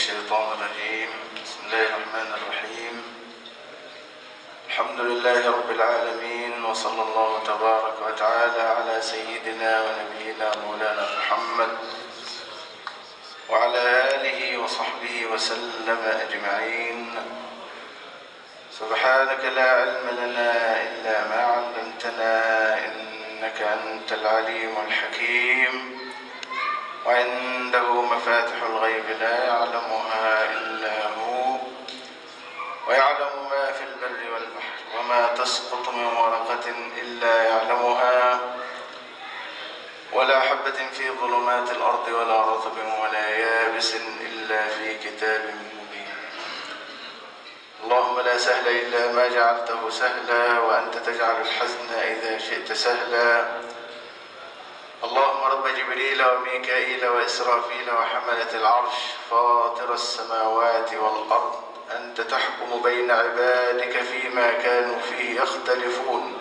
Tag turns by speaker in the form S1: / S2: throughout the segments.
S1: الشيطان الرجيم. بسم الله الرحمن الرحيم. الحمد لله رب العالمين، وصلى الله تبارك وتعالى على سيدنا ونبينا مولانا محمد وعلى آله وصحبه وسلم أجمعين. سبحانك لا علم لنا إلا ما علمتنا إنك أنت العليم الحكيم، وعنده مفاتح الغيب لا يعلمها إلا هو، ويعلم ما في البر والبحر، وما تسقط من ورقة إلا يعلمها، ولا حبة في ظلمات الأرض ولا رطب ولا يابس إلا في كتاب مبين. اللهم لا سهل إلا ما جعلته سهلا، وأنت تجعل الحزن إذا شئت سهلا. اللهم رب جبريل وميكائيل وإسرافيل وحملة العرش، فاطر السماوات والأرض، أنت تحكم بين عبادك فيما كانوا فيه يختلفون،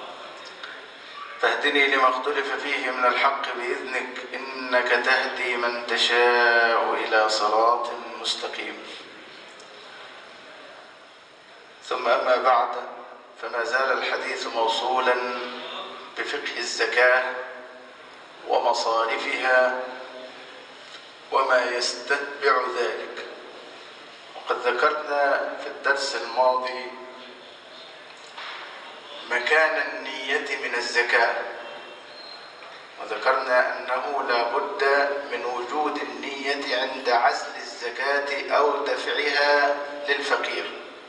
S1: فاهدني لما اختلف فيه من الحق بإذنك، إنك تهدي من تشاء إلى صراط مستقيم. ثم أما بعد، فما زال الحديث موصولا بفقه الزكاة ومصارفها وما يستتبع ذلك. وقد ذكرنا في الدرس الماضي مكان النية من الزكاة، وذكرنا أنه لا بد من وجود النية عند عزل الزكاة أو دفعها للفقير،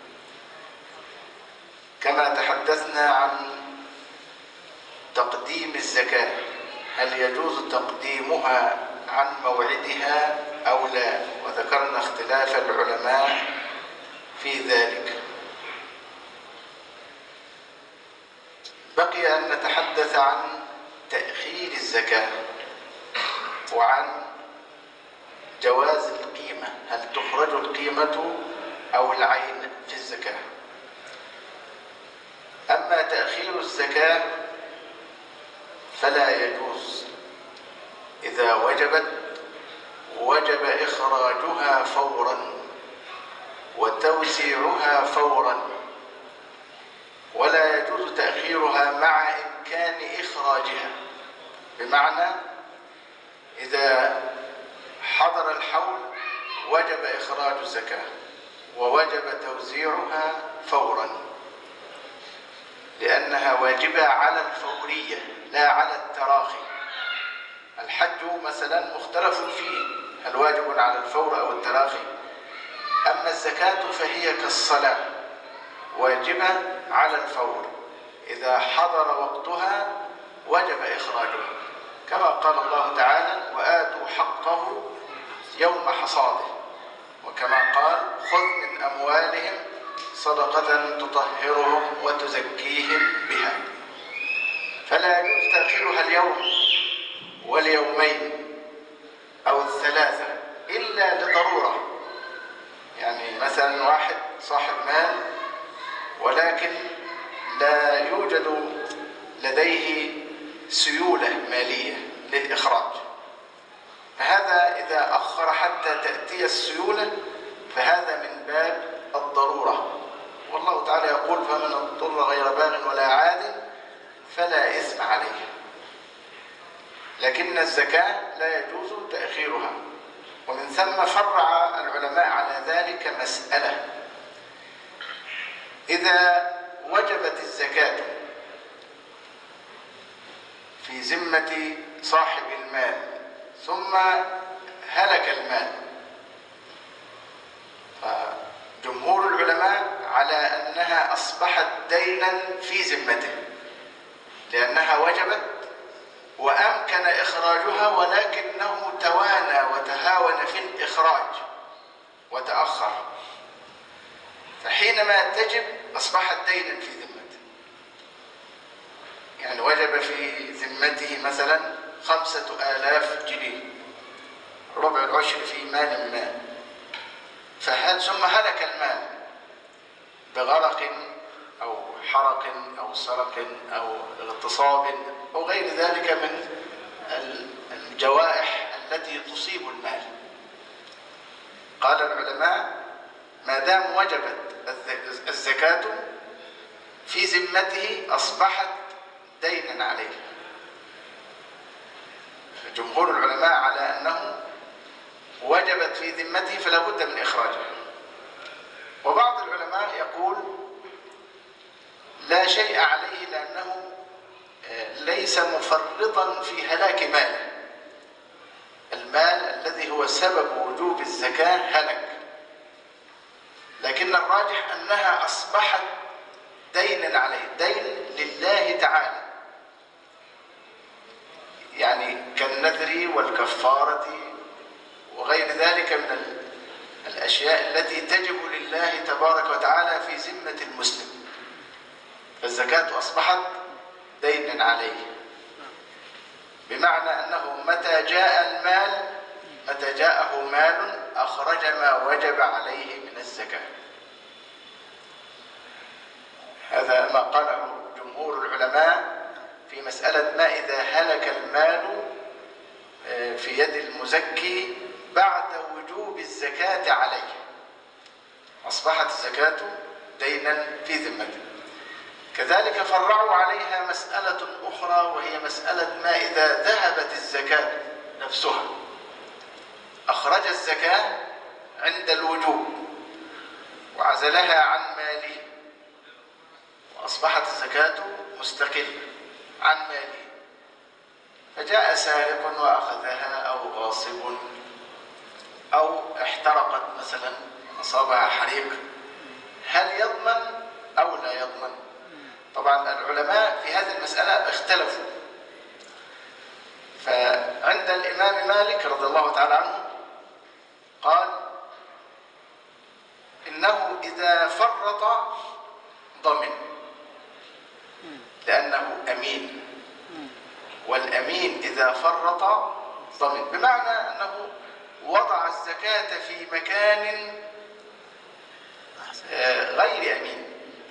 S1: كما تحدثنا عن تقديم الزكاة، هل يجوز تقديمها عن موعدها أو لا، وذكرنا اختلاف العلماء في ذلك. بقي أن نتحدث عن تأخير الزكاة وعن جواز القيمة، هل تخرج القيمة أو العين في الزكاة. أما تأخير الزكاة فلا يجوز، إذا وجبت وجب إخراجها فورا وتوزيعها فورا، ولا يجوز تأخيرها مع إمكان إخراجها. بمعنى إذا حضر الحول وجب إخراج الزكاة ووجب توزيعها فورا، لأنها واجبة على الفورية لا على التراخي. الحج مثلا مختلف فيه، هل واجب على الفور أو التراخي؟ أما الزكاة فهي كالصلاة واجبة على الفور، إذا حضر وقتها وجب إخراجها، كما قال الله تعالى: وآتوا حقه يوم حصاده، وكما قال: خذ من أموالهم صدقة تطهرهم وتزكيهم بها. فلا يجوز تأخيرها اليوم واليومين أو الثلاثة إلا لضرورة. يعني مثلا واحد صاحب مال ولكن لا يوجد لديه سيولة مالية للإخراج، فهذا إذا أخر حتى تأتي السيولة فهذا من باب الضرورة. والله تعالى يقول: فمن اضطر غير باغ ولا عاد فلا إثم عليه. لكن الزكاة لا يجوز تأخيرها. ومن ثم فرع العلماء على ذلك مسألة: إذا وجبت الزكاة في ذمة صاحب المال ثم هلك المال، فجمهور العلماء على أنها أصبحت دينا في ذمته، لأنها وجبت وأمكن إخراجها، ولكنه توانى وتهاون في الإخراج وتأخر، فحينما تجب أصبحت دينا في ذمته. يعني وجب في ذمته مثلا 5000 جنيه، ربع العشر في مال ما، ثم هلك المال بغرق أو حرق أو سرق أو اغتصاب أو غير ذلك من الجوائح التي تصيب المال. قال العلماء: ما دام وجبت الزكاة في ذمته أصبحت دينا عليه. جمهور العلماء على أنه وجبت في ذمته فلا بد من إخراجها. وبعض العلماء يقول: لا شيء عليه لأنه ليس مفرطا في هلاك ماله. المال الذي هو سبب وجوب الزكاة هلك، لكن الراجح أنها أصبحت دينا عليه، دين لله تعالى، يعني كالنذر والكفارة وغير ذلك من الأشياء التي تجب لله تبارك وتعالى في ذمة المسلم. فالزكاة أصبحت دينا عليه، بمعنى أنه متى جاءه مال أخرج ما وجب عليه من الزكاة. هذا ما قاله جمهور العلماء في مسألة ما إذا هلك المال في يد المزكي بعد وجوب الزكاة عليه، أصبحت الزكاة دينا في ذمته. كذلك فرعوا عليها مسألة أخرى، وهي مسألة ما إذا ذهبت الزكاة نفسها، أخرج الزكاة عند الوجوب وعزلها عن ماله، وأصبحت الزكاة مستقلة عن ماله، فجاء سارق وأخذها أو غاصب أو احترقت مثلا، أصابها حريق، هل يضمن أو لا يضمن؟ طبعا العلماء في هذه المسألة اختلفوا. فعند الإمام مالك رضي الله تعالى عنه قال: إنه إذا فرط ضمن، لأنه أمين، والأمين إذا فرط ضمن، بمعنى أنه وضع الزكاة في مكان غير أمين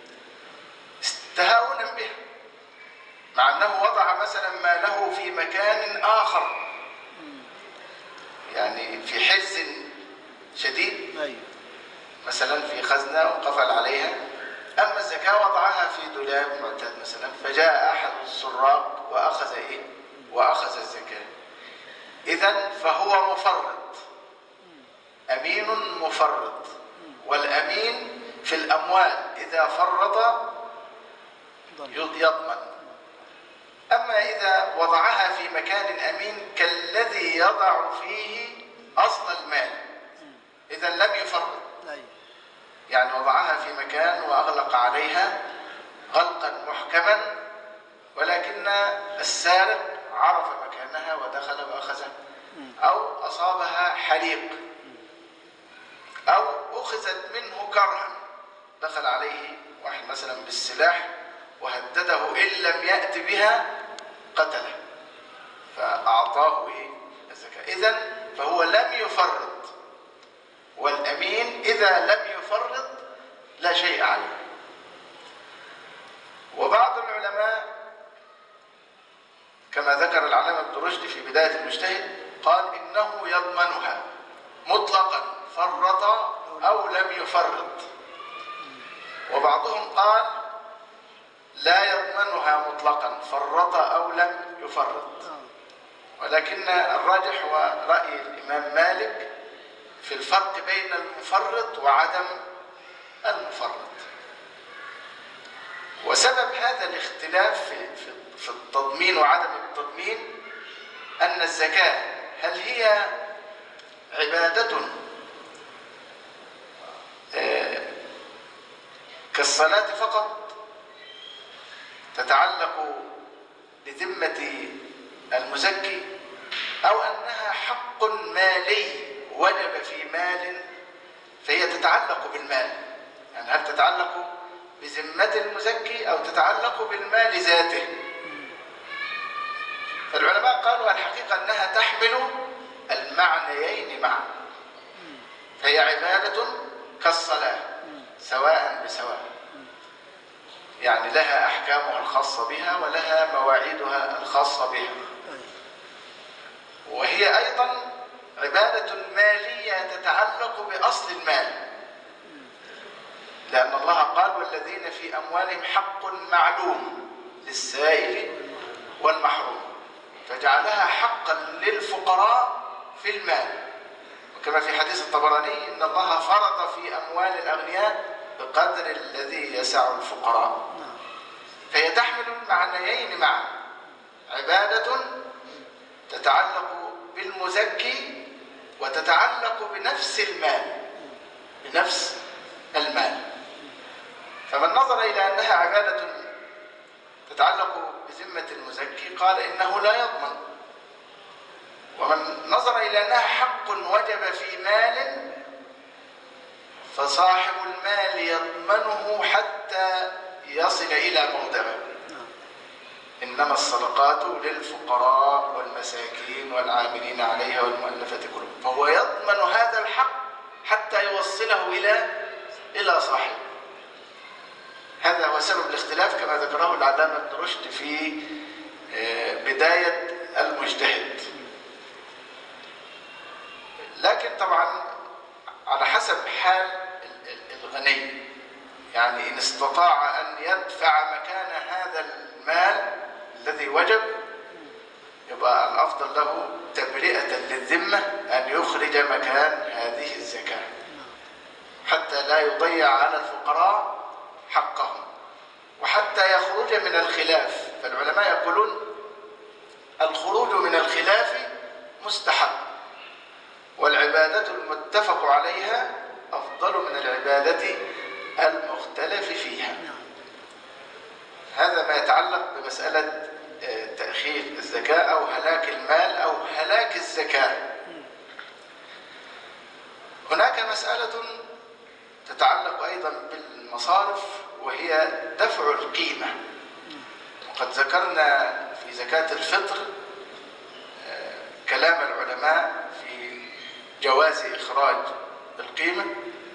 S1: تهاونا به، مع أنه وضع مثلا ماله في مكان آخر، يعني في حرز شديد، مثلا في خزنة وقفل عليها، أما الزكاة وضعها في دولاب معتاد مثلا، فجاء أحد السراق وأخذ الزكاة، إذن فهو مفرط، أمين مفرط. والأمين في الأموال إذا فرط يضمن. أما إذا وضعها في مكان أمين كالذي يضع فيه أصل المال، إذا لم يفرط، يعني وضعها في مكان وأغلق عليها غلقا محكما، ولكن السارق عرف مكانها ودخل وأخذها، أو أصابها حريق، أو أخذت منه كرها، دخل عليه واحد مثلا بالسلاح وهدده إن لم يأت بها قتله، فأعطاه الزكاة، إذن فهو لم يفرط. والأمين إذا لم يفرط لا شيء عليه. وبعض العلماء كما ذكر العلامة ابن رشد في بداية المجتهد قال: إنه يضمنها مطلقا فرط أو لم يفرط. وبعضهم قال: لا يضمنها مطلقا فرط أو لم يفرط. ولكن الراجح هو رأي الإمام مالك في الفرق بين المفرط وعدم المفرط. وسبب هذا الاختلاف في التضمين وعدم التضمين أن الزكاة هل هي عبادة كالصلاة فقط تتعلق بذمة المزكي، أو أنها حق مالي وجب في مال فهي تتعلق بالمال؟ يعني هل تتعلق بذمة المزكي أو تتعلق بالمال ذاته؟ فالعلماء قالوا الحقيقة أنها تحمل المعنيين معا، فهي عبادة كالصلاة سواء بسواء، يعني لها أحكامها الخاصة بها ولها مواعيدها الخاصة بها، وهي أيضا عبادة مالية تتعلق بأصل المال، لأن الله قال والذين في أموالهم حق معلوم للسائل والمحروم، فجعلها حقا للفقراء في المال. وكما في حديث الطبراني إن الله فرض في أموال الأغنياء بقدر الذي يسع الفقراء. فهي تحمل معنيين معا: عبادة تتعلق بالمزكي وتتعلق بنفس المال. فمن نظر إلى أنها عبادة تتعلق بذمة المزكي قال إنه لا يضمن، ومن نظر إلى أنها حق وجب في مال فصاحب المال يضمنه حتى يصل إلى موضعه. إنما الصدقات للفقراء والمساكين والعاملين عليها والمؤلفة قلوبهم، فهو يضمن هذا الحق حتى يوصله إلى صاحبه. هذا هو سبب الاختلاف كما ذكره العلامة ابن رشد في بداية المجتهد. لكن طبعا على حسب حال الغني، يعني إن استطاع أن يدفع مكان هذا المال الذي وجب يبقى الأفضل له تبرئة للذمة أن يخرج مكان هذه الزكاة حتى لا يضيع على الفقراء حقهم، وحتى يخرج من الخلاف. فالعلماء يقولون الخروج من الخلاف مستحب، والعبادة المتفق عليها أفضل من العبادة المختلف فيها. هذا ما يتعلق بمسألة تأخير الزكاة أو هلاك المال أو هلاك الزكاة. هناك مسألة تتعلق أيضا بالمصارف وهي دفع القيمة. وقد ذكرنا في زكاة الفطر كلام العلماء في جواز إخراج القيمة،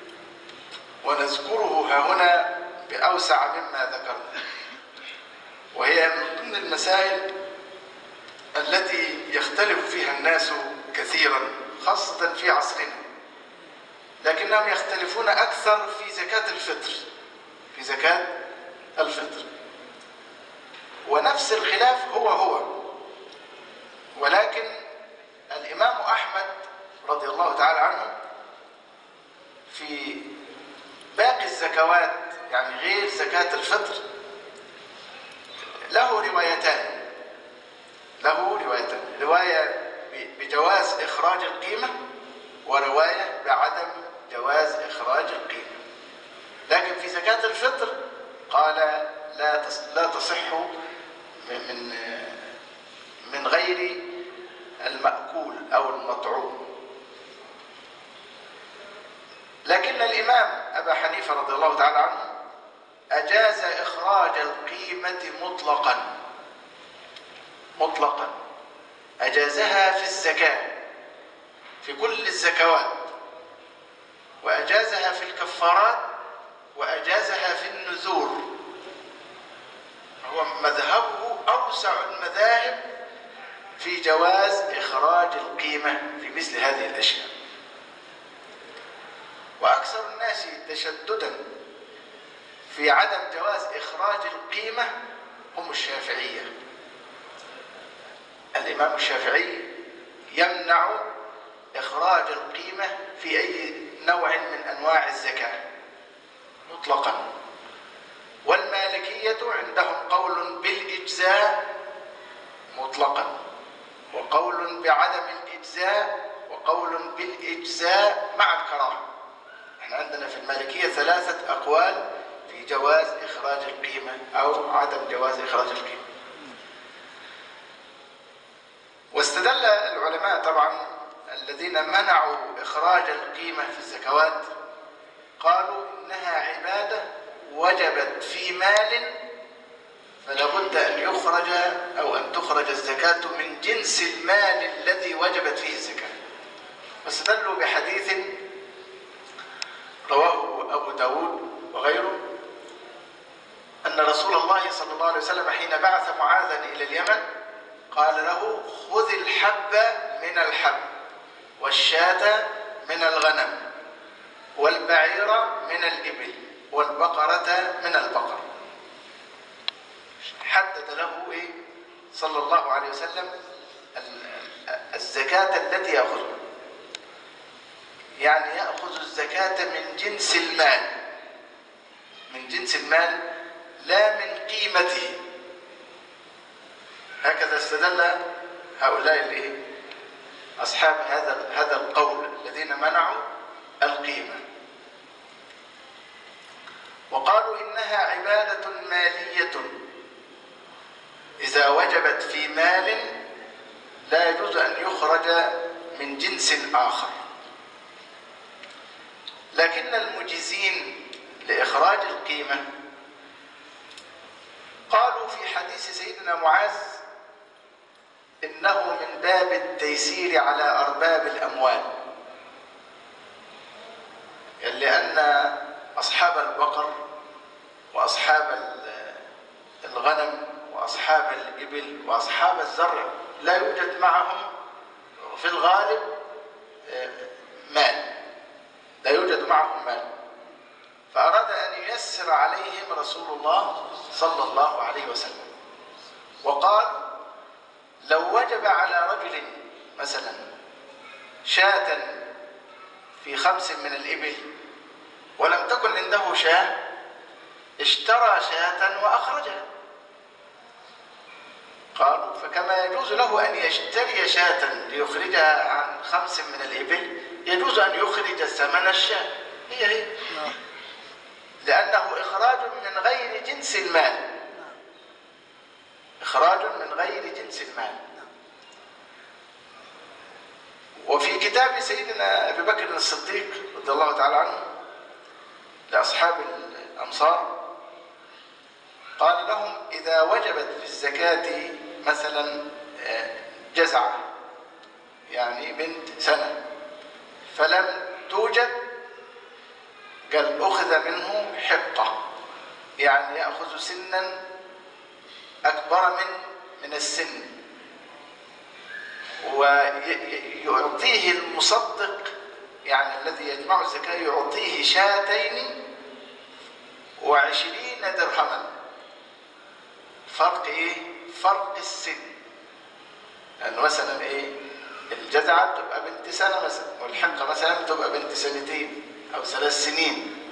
S1: ونذكره هنا بأوسع مما ذكرنا، وهي من ضمن المسائل التي يختلف فيها الناس كثيرا خاصة في عصرنا، لكنهم يختلفون أكثر في زكاة الفطر. ونفس الخلاف هو، ولكن الإمام أحمد رضي الله تعالى عنه في باقي الزكوات، يعني غير زكاة الفطر، له روايتان. رواية بجواز إخراج القيمة، ورواية بعدم جواز إخراج القيمة. لكن في زكاة الفطر قال لا تصح من غير المأكول أو المطعوم. لكن الإمام أبا حنيفة رضي الله تعالى عنه أجاز إخراج القيمة مطلقا، أجازها في الزكاة في كل الزكوات، وأجازها في الكفارات، وأجازها في النذور. هو مذهبه أوسع المذاهب في جواز إخراج القيمة في مثل هذه الأشياء. وأكثر الناس تشددا في عدم جواز إخراج القيمة هم الشافعية. الإمام الشافعي يمنع إخراج القيمة في أي نوع من أنواع الزكاة مطلقا. والمالكية عندهم قول بالإجزاء مطلقا، وقول بعدم الإجزاء، وقول بالإجزاء مع الكراهة. احنا عندنا في المالكية 3 أقوال في جواز إخراج القيمة أو عدم جواز إخراج القيمة. واستدل العلماء طبعا الذين منعوا إخراج القيمة في الزكوات قالوا إنها عبادة وجبت في مال، فلا بد أن يخرج أو أن تخرج الزكاة من جنس المال الذي وجبت فيه الزكاة. واستدلوا بحديث رواه أبو داود وغيره أن رسول الله صلى الله عليه وسلم حين بعث معاذا إلى اليمن قال له: خذ الحب من الحب والشاة من الغنم والبعير من الإبل والبقرة من البقر. حدد له صلى الله عليه وسلم الزكاة التي يأخذها، يعني يأخذ الزكاة من جنس المال، من جنس المال لا من قيمته. هكذا استدل هؤلاء أصحاب هذا القول الذين منعوا القيمة، وقالوا إنها عبادة مالية إذا وجبت في مال لا يجوز أن يخرج من جنس آخر. لكن المجيزين لإخراج القيمة قالوا في حديث سيدنا معاذ إنه من باب التيسير على أرباب الأموال، لأن أصحاب البقر وأصحاب الغنم وأصحاب الإبل وأصحاب الزرع لا يوجد معهم في الغالب مال، لا يوجد معهم مال، فأراد أن ييسر عليهم رسول الله صلى الله عليه وسلم، وقال لو وجب على رجل مثلا شاة في 5 من الإبل ولم تكن عنده شاة اشترى شاة وأخرجها. قالوا فكما يجوز له أن يشتري شاة ليخرجها عن 5 من الإبل يجوز أن يخرج ثمن الشاة، هي لأنه إخراج من غير جنس المال، إخراج من غير جنس المال. وفي كتاب سيدنا أبي بكر الصديق رضي الله تعالى عنه لأصحاب الأمصار قال لهم إذا وجبت في الزكاة مثلا جزعة، يعني بنت سنة، فلم توجد، قال أخذ منه حقة، يعني يأخذ سنا أكبر من السن، ويعطيه المصدق يعني الذي يجمع الزكاة يعطيه 22 درهما. فرق فرق السن، لأنه مثلا الجزعة تبقى بنت سنة مثلا، والحقة مثلا تبقى بنت 2 أو 3 سنين،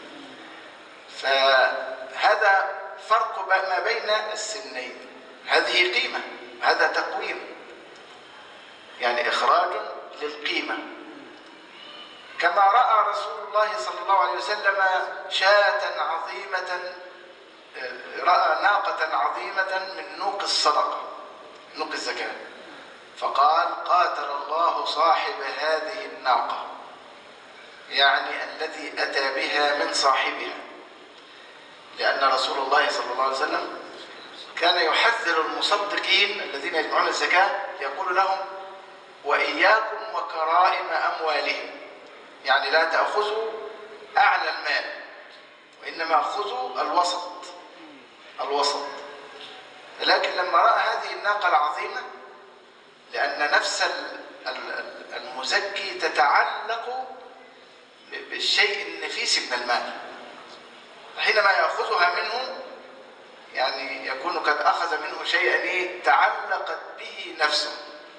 S1: فهذا فرق ما بين السنين. هذه قيمة، هذا تقويم، يعني إخراج للقيمة. كما رأى رسول الله صلى الله عليه وسلم شاة عظيمة، رأى ناقة عظيمة من نوق الصدقة، نوق الزكاة، فقال قاتل الله صاحب هذه الناقة، يعني الذي أتى بها من صاحبها، لأن رسول الله صلى الله عليه وسلم كان يحذر المصدقين الذين يجمعون الزكاة، يقول لهم وإياكم وكرائم أموالهم، يعني لا تأخذوا أعلى المال وإنما أخذوا الوسط. لكن لما رأى هذه الناقة العظيمة، لأن نفس المزكي تتعلق بالشيء النفيس من المال، حينما يأخذها منه يعني يكون قد أخذ منه شيئا تعلقت به نفسه.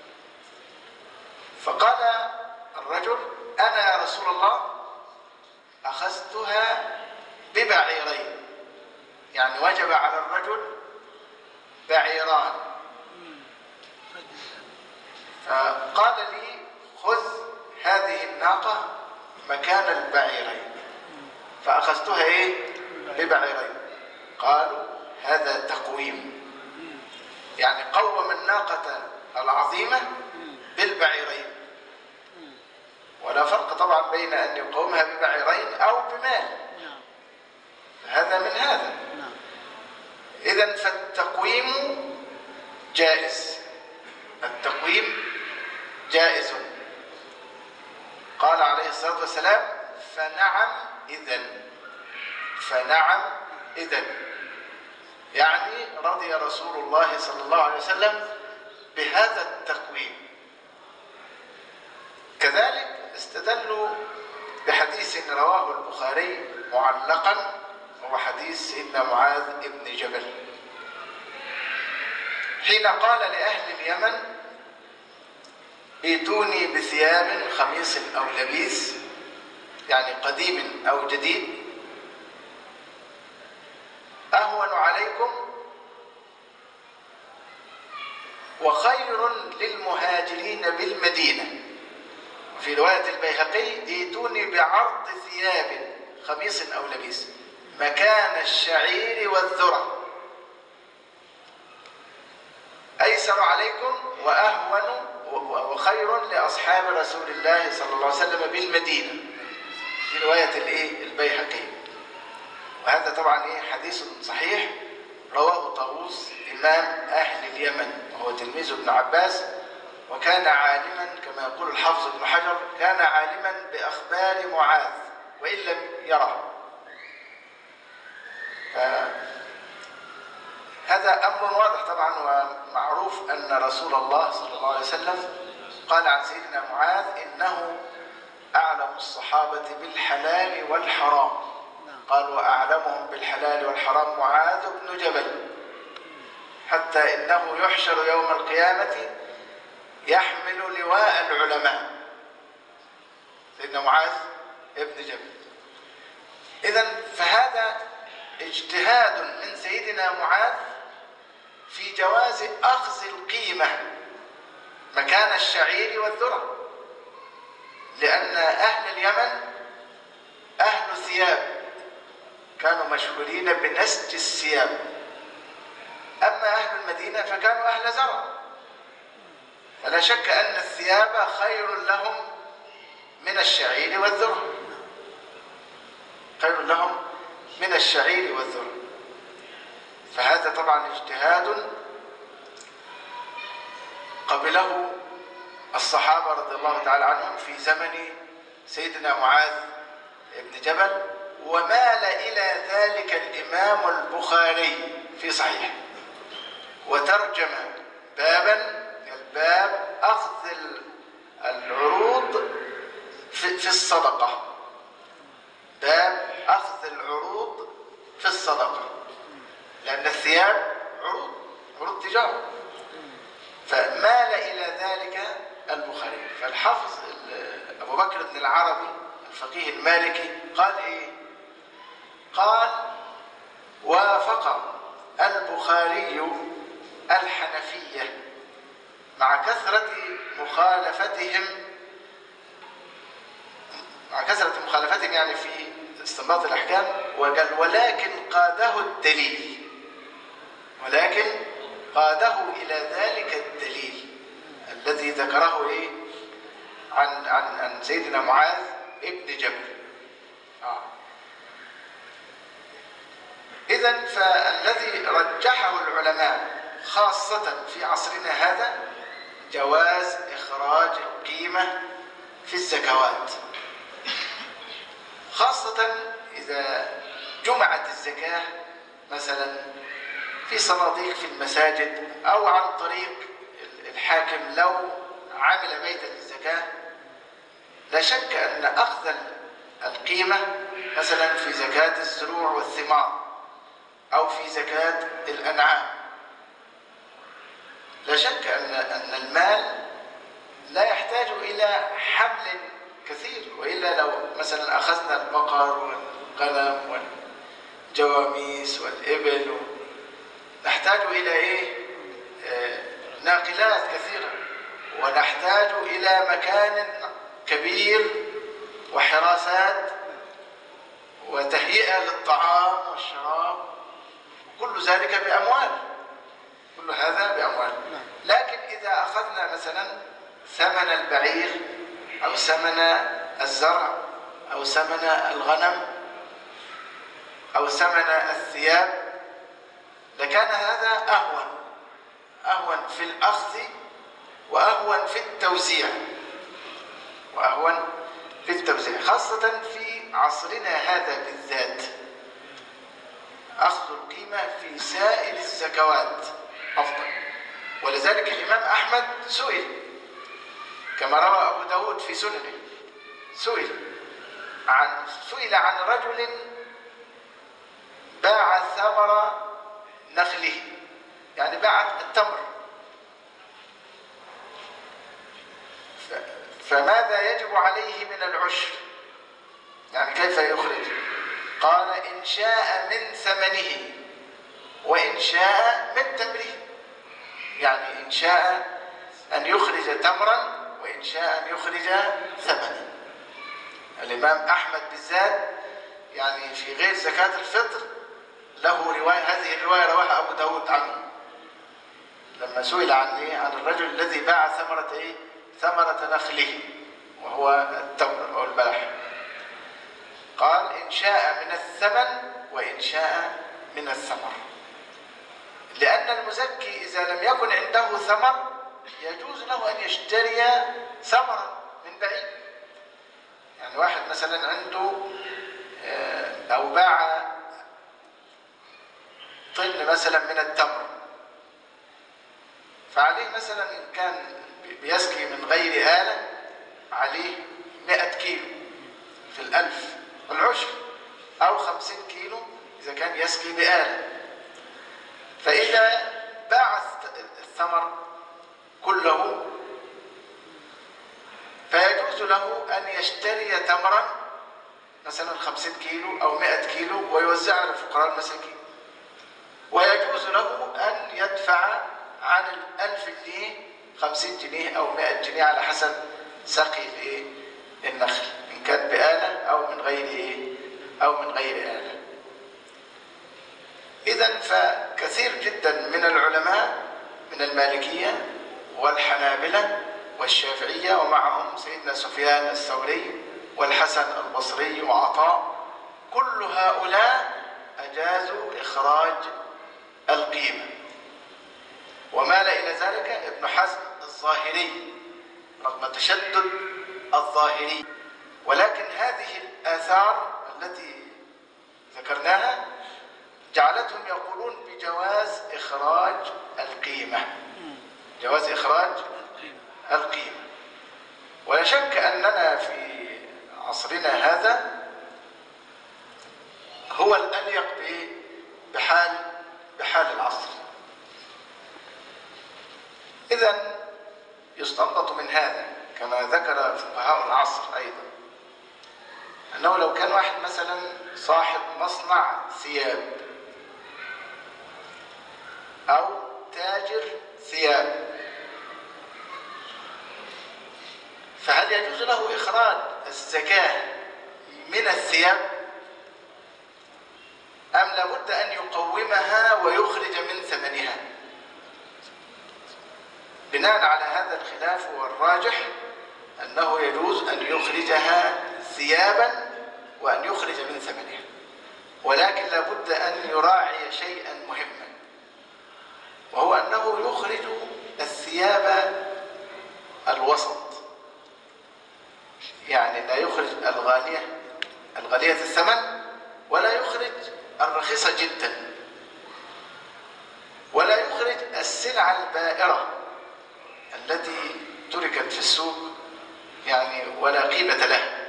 S1: فقال الرجل أنا يا رسول الله أخذتها ببعيرين، يعني وجب على الرجل بعيران، فقال لي خذ هذه الناقة مكان البعيرين، فأخذتها ببعيرين. قالوا هذا تقويم، يعني قوم الناقة العظيمة بالبعيرين، ولا فرق طبعا بين أن يقومها ببعيرين أو بمال، هذا من هذا. إذن فالتقويم جائز، التقويم جائز. قال عليه الصلاة والسلام فنعم إذن، يعني رضي رسول الله صلى الله عليه وسلم بهذا التقويم. وكذلك استدلوا بحديث رواه البخاري معلقا، وهو حديث سيدنا معاذ بن جبل حين قال لأهل اليمن: ائتوني بثياب خميص أو لبيس، يعني قديم أو جديد، أهون عليكم وخير للمهاجرين بالمدينة. في رواية البيهقي: ائتوني بعرض ثياب خميص أو لبيس مكان الشعير والذرة، أيسر عليكم وأهون وخير لأصحاب رسول الله صلى الله عليه وسلم بالمدينة. في رواية البيهقي. وهذا طبعا حديث صحيح رواه طاووس إمام أهل اليمن، وهو تلميذ ابن عباس، وكان عالما كما يقول الحافظ ابن حجر، كان عالما بأخبار معاذ وإن لم يره. هذا أمر واضح طبعا ومعروف أن رسول الله صلى الله عليه وسلم قال عن سيدنا معاذ: إنه أعلم الصحابة بالحلال والحرام. قال: وأعلمهم بالحلال والحرام معاذ بن جبل، حتى إنه يحشر يوم القيامة يحمل لواء العلماء. سيدنا معاذ ابن جبل. إذن فهذا اجتهاد من سيدنا معاذ في جواز أخذ القيمة مكان الشعير والذرة، لأن أهل اليمن أهل ثياب، كانوا مشهورين بنسج الثياب، أما أهل المدينة فكانوا أهل زرع، فلا شك أن الثياب خير لهم من الشعير والذرة، خير لهم من الشعير والذرة. فهذا طبعا اجتهاد قبله الصحابة رضي الله تعالى عنهم في زمن سيدنا معاذ بن جبل، ومال إلى ذلك الإمام البخاري في صحيح، وترجم بابا، الباب أخذ العروض في الصدقة، باب أخذ العروض في الصدقة، لأن الثياب عروض تجارة، فمال إلى ذلك البخاري. فالحافظ أبو بكر بن العربي الفقيه المالكي قال إيه؟ قال: وافق البخاري الحنفية مع كثرة مخالفتهم يعني في استنباط الأحكام، وقال: ولكن قاده إلى ذلك الدليل الذي ذكره عن سيدنا معاذ ابن جبل. إذن فالذي رجحه العلماء خاصة في عصرنا هذا جواز إخراج القيمة في الزكوات، خاصة إذا جمعت الزكاة مثلا في صناديق في المساجد، أو عن طريق الحاكم لو عمل بيتا للزكاة. لا شك أن أخذ القيمة مثلا في زكاة الزروع والثمار أو في زكاة الأنعام، لا شك أن المال لا يحتاج إلى حمل كثير، وإلا لو مثلا أخذنا البقر والغنم والجواميس والإبل نحتاج إلى ناقلات كثيرة، ونحتاج إلى مكان كبير وحراسات وتهيئة للطعام والشراب، كل ذلك بأموال، كل هذا بأموال. لكن إذا أخذنا مثلا ثمن البعير أو ثمن الزرع أو ثمن الغنم أو ثمن الثياب لكان هذا أهون في الأخذ وأهون في التوزيع، خاصة في عصرنا هذا بالذات. أخذ القيمة في سائر الزكوات أفضل. ولذلك الإمام أحمد سئل كما روى أبو داود في سننه، سئل عن رجل باع ثمر نخله، يعني باع التمر، فماذا يجب عليه من العشر؟ يعني كيف يخرج؟ قال إن شاء من ثمنه وإن شاء من تمره، يعني إن شاء أن يخرج تمرا وإن شاء أن يخرج ثمنا. الإمام أحمد بالذات يعني في غير زكاة الفطر له رواية، هذه الرواية رواها أبو داود عنه لما سئل عن الرجل الذي باع ثمرة نخله وهو التمر أو البلح، قال إن شاء من الثمن وإن شاء من الثمر، لأن المزكي إذا لم يكن عنده ثمر يجوز له أن يشتري ثمرا من بعيد. يعني واحد مثلا عنده أو باع طن مثلا من التمر، فعليه مثلا إن كان بيسقي من غير آلة عليه 100 كيلو في الألف والعشر، أو 50 كيلو إذا كان يسقي بآلة. فإذا باع الثمر كله فيجوز له أن يشتري تمرا مثلا 50 كيلو أو 100 كيلو ويوزعها على الفقراء المساكين، ويجوز له أن يدفع عن 1000 جنيه 50 جنيه أو 100 جنيه على حسب سقي النخل، إن كان بآلة أو من غير آلة. إذن فكثير جدا من العلماء من المالكية والحنابلة والشافعية ومعهم سيدنا سفيان الثوري والحسن البصري وعطاء، كل هؤلاء أجازوا إخراج القيمة، ومال إلى ذلك ابن حزم الظاهري رغم تشدد الظاهري. ولكن هذه الآثار التي ذكرناها جعلتهم يقولون بجواز إخراج القيمة، جواز إخراج القيمة. ولا شك أننا في عصرنا هذا هو الأليق بحال العصر. إذن يستنبط من هذا كما ذكر فقهاء العصر أيضا أنه لو كان واحد مثلا صاحب مصنع ثياب أو تاجر ثياب، فهل يجوز له إخراج الزكاة من الثياب أم لابد أن يقومها ويخرج من ثمنها؟ بناء على هذا الخلاف والراجح أنه يجوز أن يخرجها ثيابا وأن يخرج من ثمنها، ولكن لابد أن يراعي شيئا مهما، وهو أنه يخرج الثياب الوسط، يعني لا يخرج الغالية الثمن ولا يخرج الرخيصة جدا، ولا يخرج السلعة البائرة التي تركت في السوق يعني ولا قيمة لها.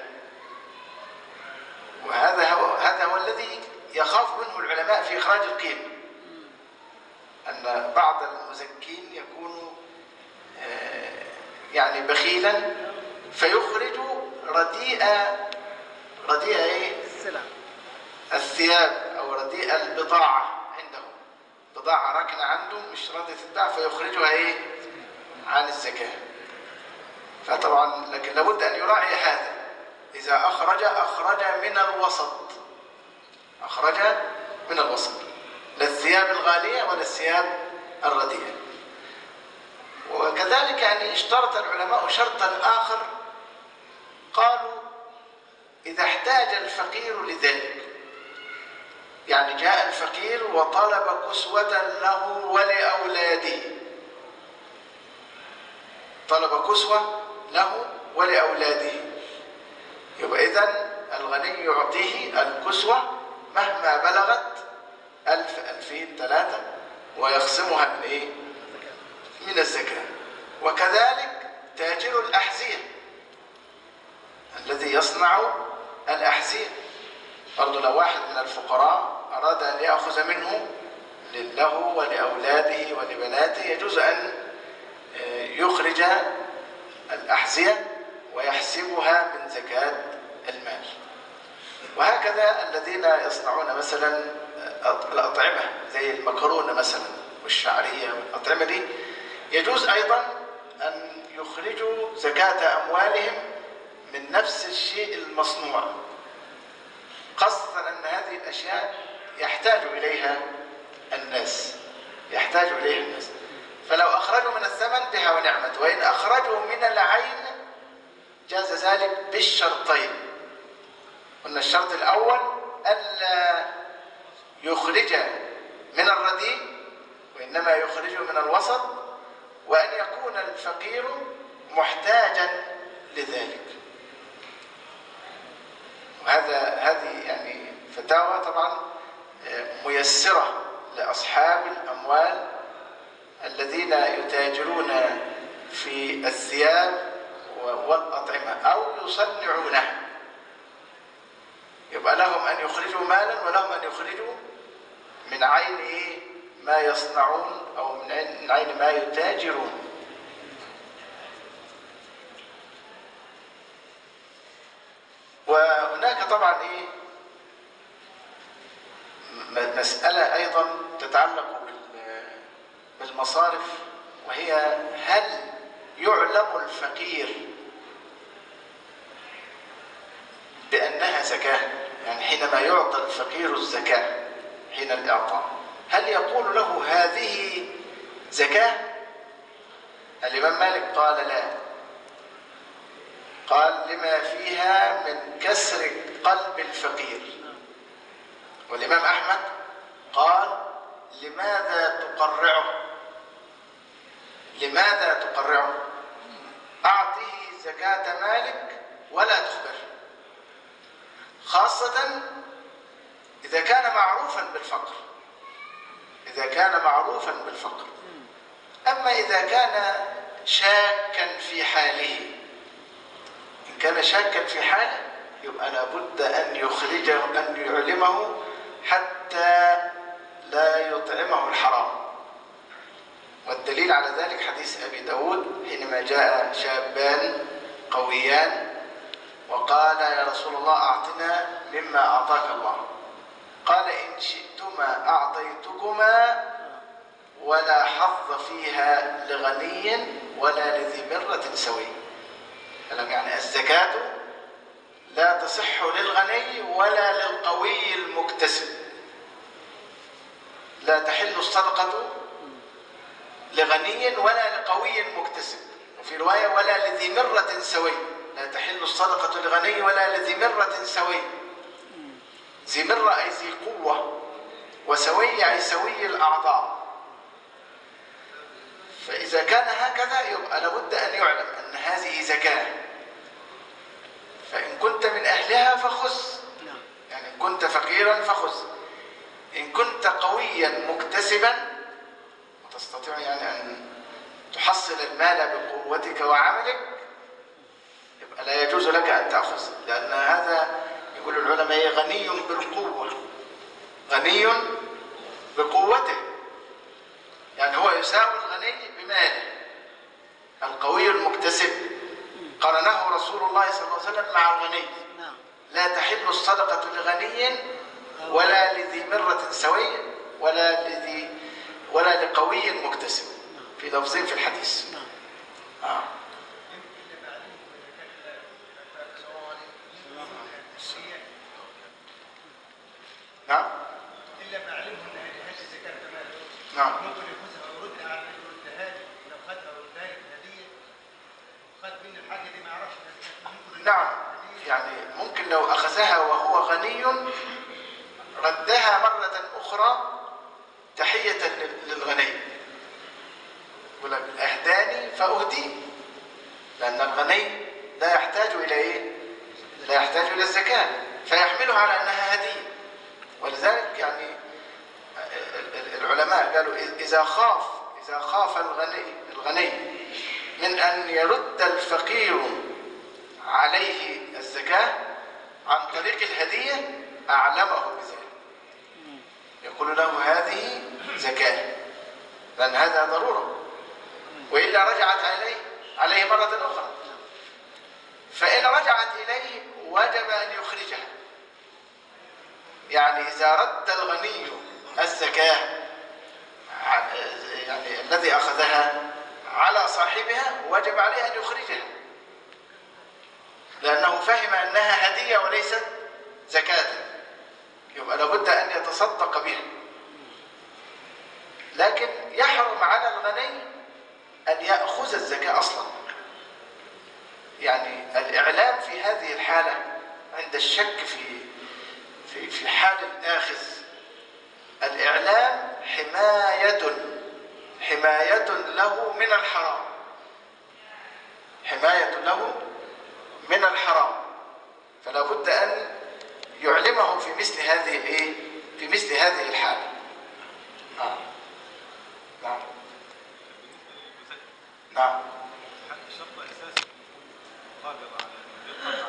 S1: وهذا هو الذي يخاف منه العلماء في إخراج القيمة، أن بعض المزكين يكون يعني بخيلا فيخرج رديء الثياب أو رديء البضاعة عنده، بضاعة ركنة عنده مش راضية تتباع فيخرجها عن الزكاة. فطبعا لكن لابد أن يراعي هذا، إذا أخرج من الوسط، لا الثياب الغالية ولا الثياب الرديئة. وكذلك يعني اشترط العلماء شرطا آخر، قالوا إذا احتاج الفقير لذلك، يعني جاء الفقير وطلب كسوة له ولأولاده، يبقى إذن الغني يعطيه الكسوة مهما بلغت 1000 2000 3 ويخصمها من الزكاة. وكذلك تاجر الأحذية الذي يصنع الأحذية، برضه لو واحد من الفقراء أراد أن يأخذ منه له ولأولاده ولبناته يجوز أن يخرج الأحذية ويحسبها من زكاة المال. وهكذا الذين يصنعون مثلا الأطعمة زي المكرونة مثلا والشعرية والأطعمة دي يجوز أيضا أن يخرجوا زكاة أموالهم من نفس الشيء المصنوع، خاصة أن هذه الأشياء يحتاج إليها الناس، فلو أخرجوا من الثمن بها ونعمت، وإن أخرجوا من العين جاز ذلك بالشرطين. قلنا الشرط الأول ألا يخرج من الرديء وإنما يخرج من الوسط، وأن يكون الفقير محتاجا لذلك. هذه يعني فتاوى طبعا ميسرة لأصحاب الأموال الذين يتاجرون في الثياب والأطعمة أو يصنعونها، يبقى لهم أن يخرجوا مالا ولهم أن يخرجوا من عين ما يصنعون أو من عين ما يتاجرون. وهناك طبعا مسألة أيضا تتعلق بالمصارف، وهي هل يعلم الفقير بأنها زكاة؟ يعني حينما يعطى الفقير الزكاة حين الإعطاء هل يقول له هذه زكاة؟ الإمام مالك قال لا، قال لما فيها من كسر قلب الفقير. والإمام أحمد قال لماذا تقرعه؟ أعطه زكاة مالك ولا تخبره، خاصة إذا كان معروفا بالفقر. أما إذا كان شاكا في حاله، إن كان شاكا في حاله يبقى لابد أن يخرجه، أن يعلمه حتى لا يطعمه الحرام. والدليل على ذلك حديث أبي داود حينما جاء شابان قويان وقال يا رسول الله أعطنا مما أعطاك الله، قال إن شئتما أعطيتكما ولا حظ فيها لغني ولا لذي مرة سوي. يعني الزكاة لا تصح للغني ولا للقوي المكتسب، لا تحل الصدقة لغني ولا لقوي مكتسب، وفي رواية ولا لذي مرة سوي، لا تحل الصدقة لغني ولا لذي مرة سوي. ذي مرة أي ذي قوة، وسوي أي سوي الأعضاء. فإذا كان هكذا يبقى لابد أن يعلم أن هذه زكاة، فإن كنت من أهلها فخذ، يعني إن كنت فقيرا فخذ، إن كنت قويا مكتسبا وتستطيع يعني أن تحصل المال بقوتك وعملك يبقى لا يجوز لك أن تأخذ، لأن هذا يقول العلماء غني بالقوة، غني بقوته، يعني هو يساوي الغني بماله. القوي المكتسب قرنه رسول الله صلى الله عليه وسلم مع الغني، لا تحل الصدقة لغني ولا لذي مرة سوي ولا لقوي مكتسب، في لفظين في الحديث. نعم.
S2: إلا ما علمه أن هذه الزكاة كمان.
S1: نعم.
S2: ممكن يفوزها ويردها على يردها لي، ولو خدها وردها لي هدية وخد مني الحاجة دي ما يعرفش ممكن.
S1: نعم، يعني ممكن لو أخذها وهو غني ردها مرة أخرى تحية للغني، يقول لك أهداني فأهديه، لأن الغني لا يحتاج إلى لا يحتاج إلى الزكاة، فيحملها على أنها هدية. ولذلك يعني العلماء قالوا إذا خاف الغني من أن يرد الفقير عليه الزكاة عن طريق الهدية أعلمه بذلك، يقول له هذه زكاة، لأن هذا ضرورة، وإلا رجعت عليه مرة أخرى. فإن رجعت إليه وجب أن يخرجها. يعني إذا رد الغني الزكاة يعني الذي أخذها على صاحبها وجب عليه أن يخرجها، لأنه فهم أنها هدية وليست زكاة، يبقى لابد أن يتصدق بها. لكن يحرم على الغني أن يأخذ الزكاة أصلا. يعني الإعلام في هذه الحالة عند الشك في حال الآخذ، الإعلام حماية له من الحرام، حماية له من الحرام، فلا بد أن يعلمه في مثل هذه الحالة. نعم. نعم.
S3: الشرط الأساسي قادر على القادرين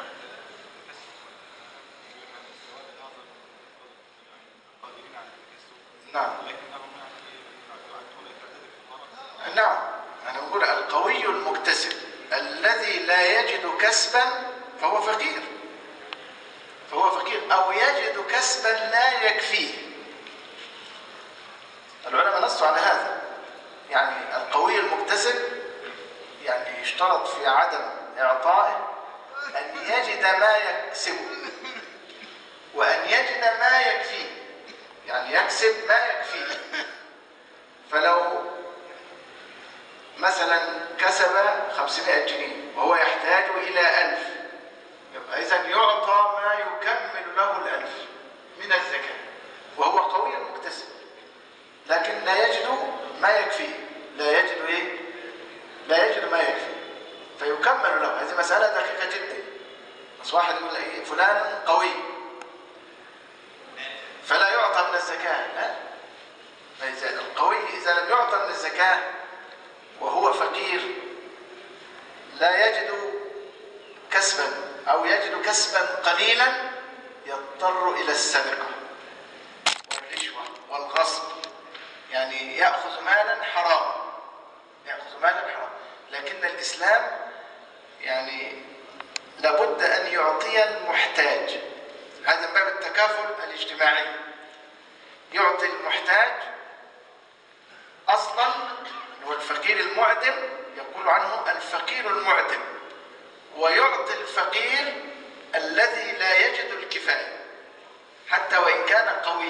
S3: على التكسب.
S1: نعم.
S3: لكنهم يعطون تعداد الفقراء.
S1: نعم، أنا أقول القوي المكتسب الذي لا يجد كسبا فهو فقير، أو يجد كسبا لا يكفيه. العلماء نصوا على هذا. يعني القوي المكتسب يعني يشترط في عدم إعطائه أن يجد ما يكسبه وأن يجد ما يكفيه، يعني يكسب ما يكفيه. فلو مثلا كسب 500 جنيه وهو يحتاج إلى 1000، يبقى إذن يعطى ما يكمل له 1000 من الزكاة، وهو قوي مكتسب، لكن لا يجد ما يكفيه، لا يجد ما يكفيه، فيكمل له. هذه مسألة دقيقة جدا. بس واحد يقول إيه فلان قوي فلا يعطى من الزكاة، لا. القوي إذا لم يعطى من الزكاة وهو فقير لا يجد كسبا أو يجد كسبا قليلا يضطر إلى السرقة والرشوة والغصب، يعني يأخذ مالا حرام، لكن الإسلام يعني لابد أن يعطي المحتاج. هذا من باب التكافل الاجتماعي، يعطي المحتاج أصلا، هو الفقير المعدم، يقول عنه الفقير المعدم، ويعطي الفقير الذي لا يجد الكفاية حتى وإن كان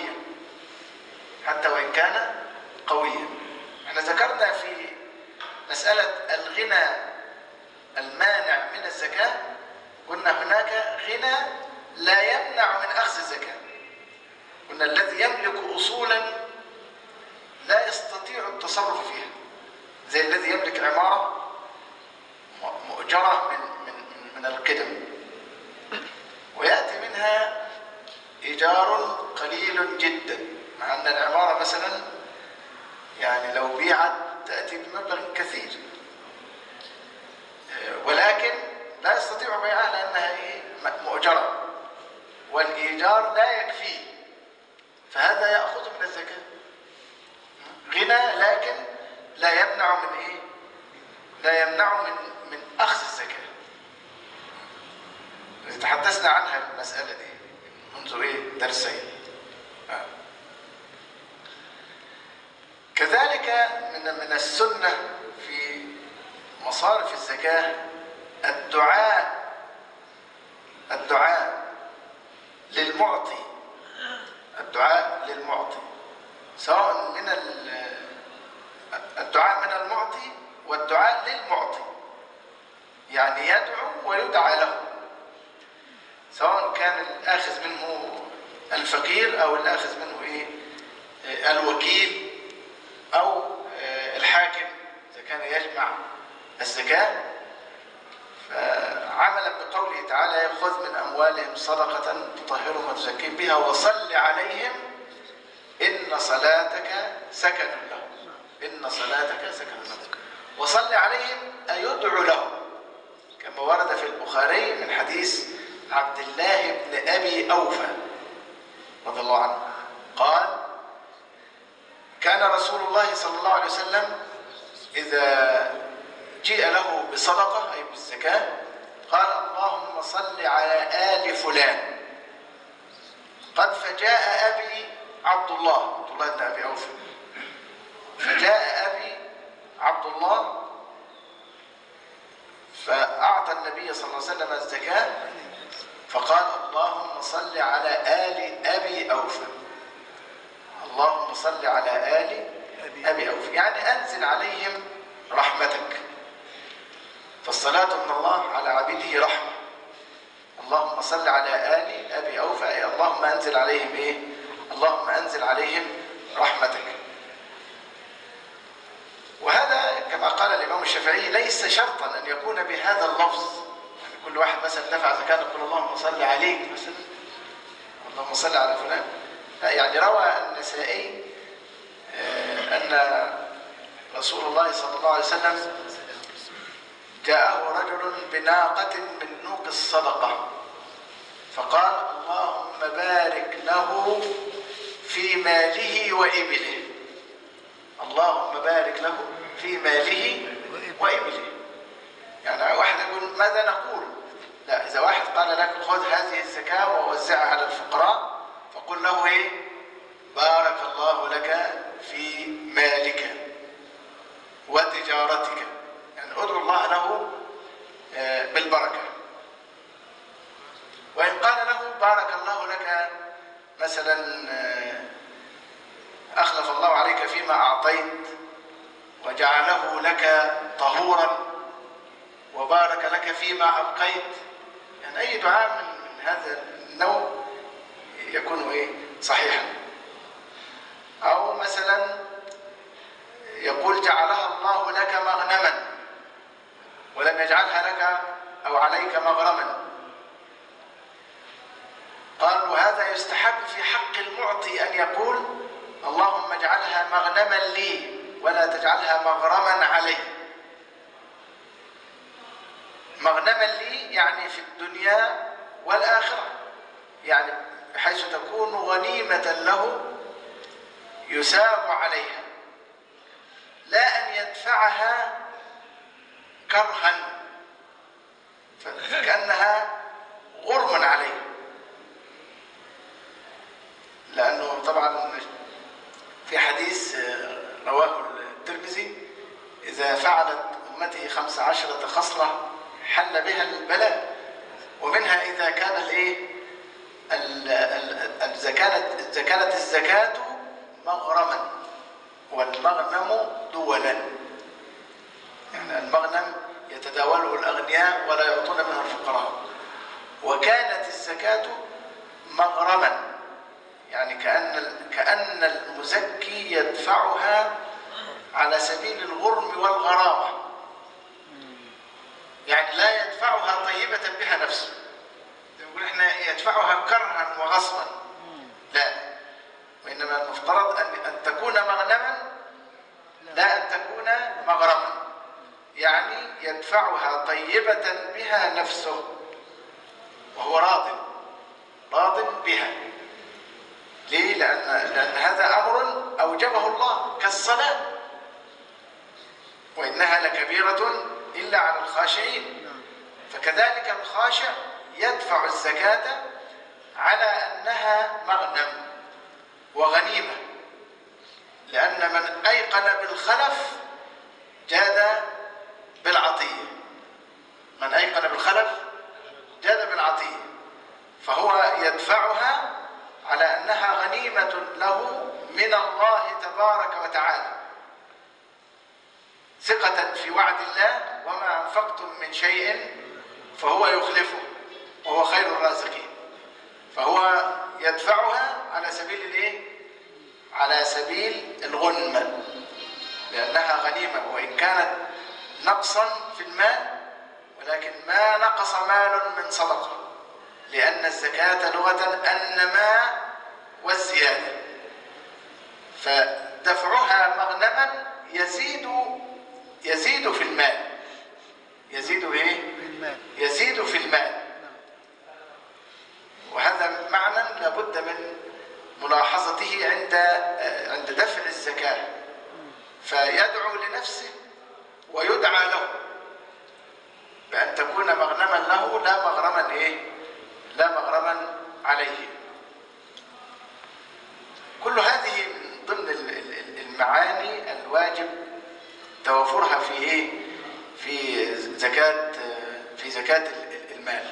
S1: قويا. احنا ذكرنا في مسألة الغنى المانع من الزكاة، قلنا هناك غنى لا يمنع من أخذ الزكاة. قلنا الذي يملك أصولا لا يستطيع التصرف فيها، زي الذي يملك عمارة مؤجرة من القدم ويأتي منها إيجار قليل جدا، مع أن العمارة مثلا يعني لو بيعت تأتي بمبلغ كثير، ولكن لا يستطيع بيعها لأنها مؤجرة والإيجار لا يكفيه، فهذا يأخذ من الزكاة. غنى لكن لا يمنع من أخذ الزكاة. تحدثنا عنها المسألة دي منذ درسين. كذلك من السنة في مصارف الزكاة الدعاء للمعطي، سواء من الدعاء من المعطي والدعاء للمعطي، يعني يدعو ويدعى له، سواء كان الآخذ منه الفقير أو الآخذ منه الوكيل أو الحاكم إذا كان يجمع الزكاة. فعملا بقوله تعالى خذ من أموالهم صدقة تطهرهم وتزكيهم بها وصل عليهم إن صلاتك سكن لهم. وصل عليهم أي يدعو لهم، كما ورد في البخاري من حديث عبد الله بن أبي أوفى رضي الله عنه قال: كان رسول الله صلى الله عليه وسلم إذا جيء له بصدقة أي بالزكاة قال: اللهم صل على آل فلان. قد فجاء أبي عبد الله بن أبي أوفى، فجاء أبي عبد الله فأعطى النبي صلى الله عليه وسلم الزكاة فقال: اللهم صل على آل أبي أوفى، اللهم صل على آل أبي أوفى، يعني أنزل عليهم رحمتك. فالصلاة من الله على عبيده رحمة. اللهم صل على آل أبي أوفى، أي اللهم أنزل عليهم إيه؟ اللهم أنزل عليهم رحمتك. وهذا كما قال الإمام الشافعي ليس شرطا أن يكون بهذا اللفظ، يعني كل واحد مثلا دفع زكاة يقول اللهم صل عليك مثلا، اللهم صل على فلان. يعني روى النسائي أن رسول الله صلى الله عليه وسلم جاءه رجل بناقة من نوق الصدقة فقال: اللهم بارك له في ماله وإبله، اللهم بارك له في ماله وإبله. يعني واحد يقول ماذا نقول؟ لا، إذا واحد قال لك خذ هذه الزكاة ووزعها على الفقراء فقل له إيه؟ بارك الله لك في مالك وتجارتك، يعني ادعو الله له بالبركة. وإن قال له بارك الله لك مثلا أخلف الله عليك فيما أعطيت وجعله لك طهورا وبارك لك فيما أبقيت، يعني أي دعاء من هذا النوع يكون إيه؟ صحيحا. أو مثلا يقول جعلها الله لك مغنما ولم يجعلها لك أو عليك مغرما، قال وهذا يستحب في حق المعطي أن يقول اللهم اجعلها مغنما لي ولا تجعلها مغرما علي. مغنما لي يعني في الدنيا والآخرة، يعني بحيث تكون غنيمة له يساب عليها، لا أن يدفعها كرها فكأنها غرم عليه. لأنه طبعا في حديث رواه الترمذي إذا فعلت أمتي 15 خصلة حل بها البلاء، ومنها إذا كان كانت الزكاة مغرما، والمغنم دولا، يعني المغنم يتداوله الأغنياء ولا يعطون منه الفقراء، وكانت الزكاة مغرما يعني كأن المزكي يدفعها على سبيل الغرم والغرامة، يعني لا يدفعها طيبة بها نفسه، يقول احنا يدفعها كرها وغصبا، لا، وإنما المفترض أن تكون مغنما لا أن تكون مغرما، يعني يدفعها طيبة بها نفسه وهو راض بها. ليه؟ لأن هذا أمر أوجبه الله كالصلاة، وإنها لكبيرة إلا على الخاشعين. فكذلك الخاشع يدفع الزكاة على أنها مغنم وغنيمة، لأن من أيقن بالخلف جاد بالعطية، من أيقن بالخلف جاد بالعطية، فهو يدفعها على أنها غنيمة له من الله تبارك وتعالى، ثقة في وعد الله وما أنفقتم من شيء فهو يخلفه وهو خير الرازقين. فهو يدفعها على سبيل على سبيل الغنمة، لأنها غنيمة وإن كانت نقصا في المال، ولكن ما نقص مال من صدقة، لأن الزكاة لغة النماء والزيادة، فدفعها مغنما يزيد يزيد في المال. يزيد إيه؟
S2: في المال.
S1: يزيد في المال. وهذا معنى لابد من ملاحظته عند دفع الزكاة، فيدعو لنفسه ويدعى له بأن تكون مغنما له لا مغرما إيه؟ لا مغرما عليه. كل هذه من ضمن المعاني الواجب توفرها في إيه؟ في زكاة المال.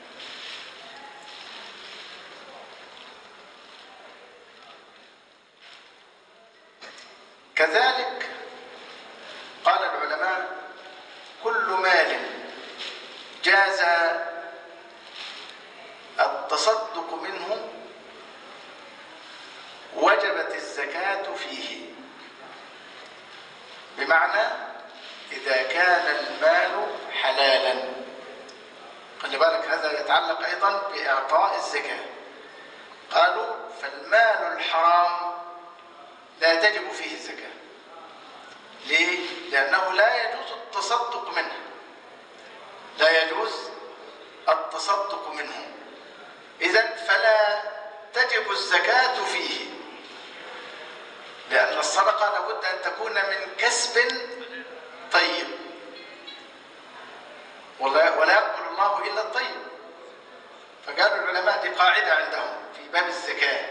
S1: كذلك قال العلماء: كل مال جاز التصدق منه وجبت الزكاة فيه. بمعنى إذا كان المال حلالا. خلي بالك هذا يتعلق أيضا بإعطاء الزكاة. قالوا: فالمال الحرام لا تجب فيه الزكاة. ليه؟ لأنه لا يجوز التصدق منه. لا يجوز التصدق منه، إذن فلا تجب الزكاة فيه، لأن الصدقة لابد أن تكون من كسب طيب، ولا يقبل الله إلا الطيب. فقالوا العلماء دي قاعدة عندهم في باب الزكاة: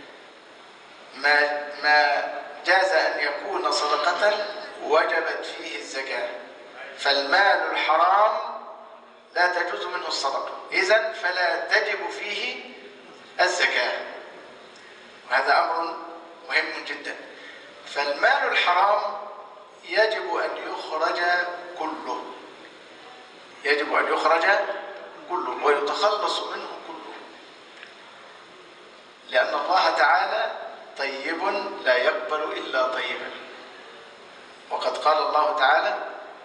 S1: ما جاز أن يكون صدقة وجبت فيه الزكاة، فالمال الحرام لا تجوز منه الصدقة، إذن فلا تجب فيه الزكاة. وهذا أمر مهم جدا. فالمال الحرام يجب أن يخرج كله، يجب أن يخرج كله ويتخلص منه كله، لأن الله تعالى طيب لا يقبل إلا طيبا. وقد قال الله تعالى: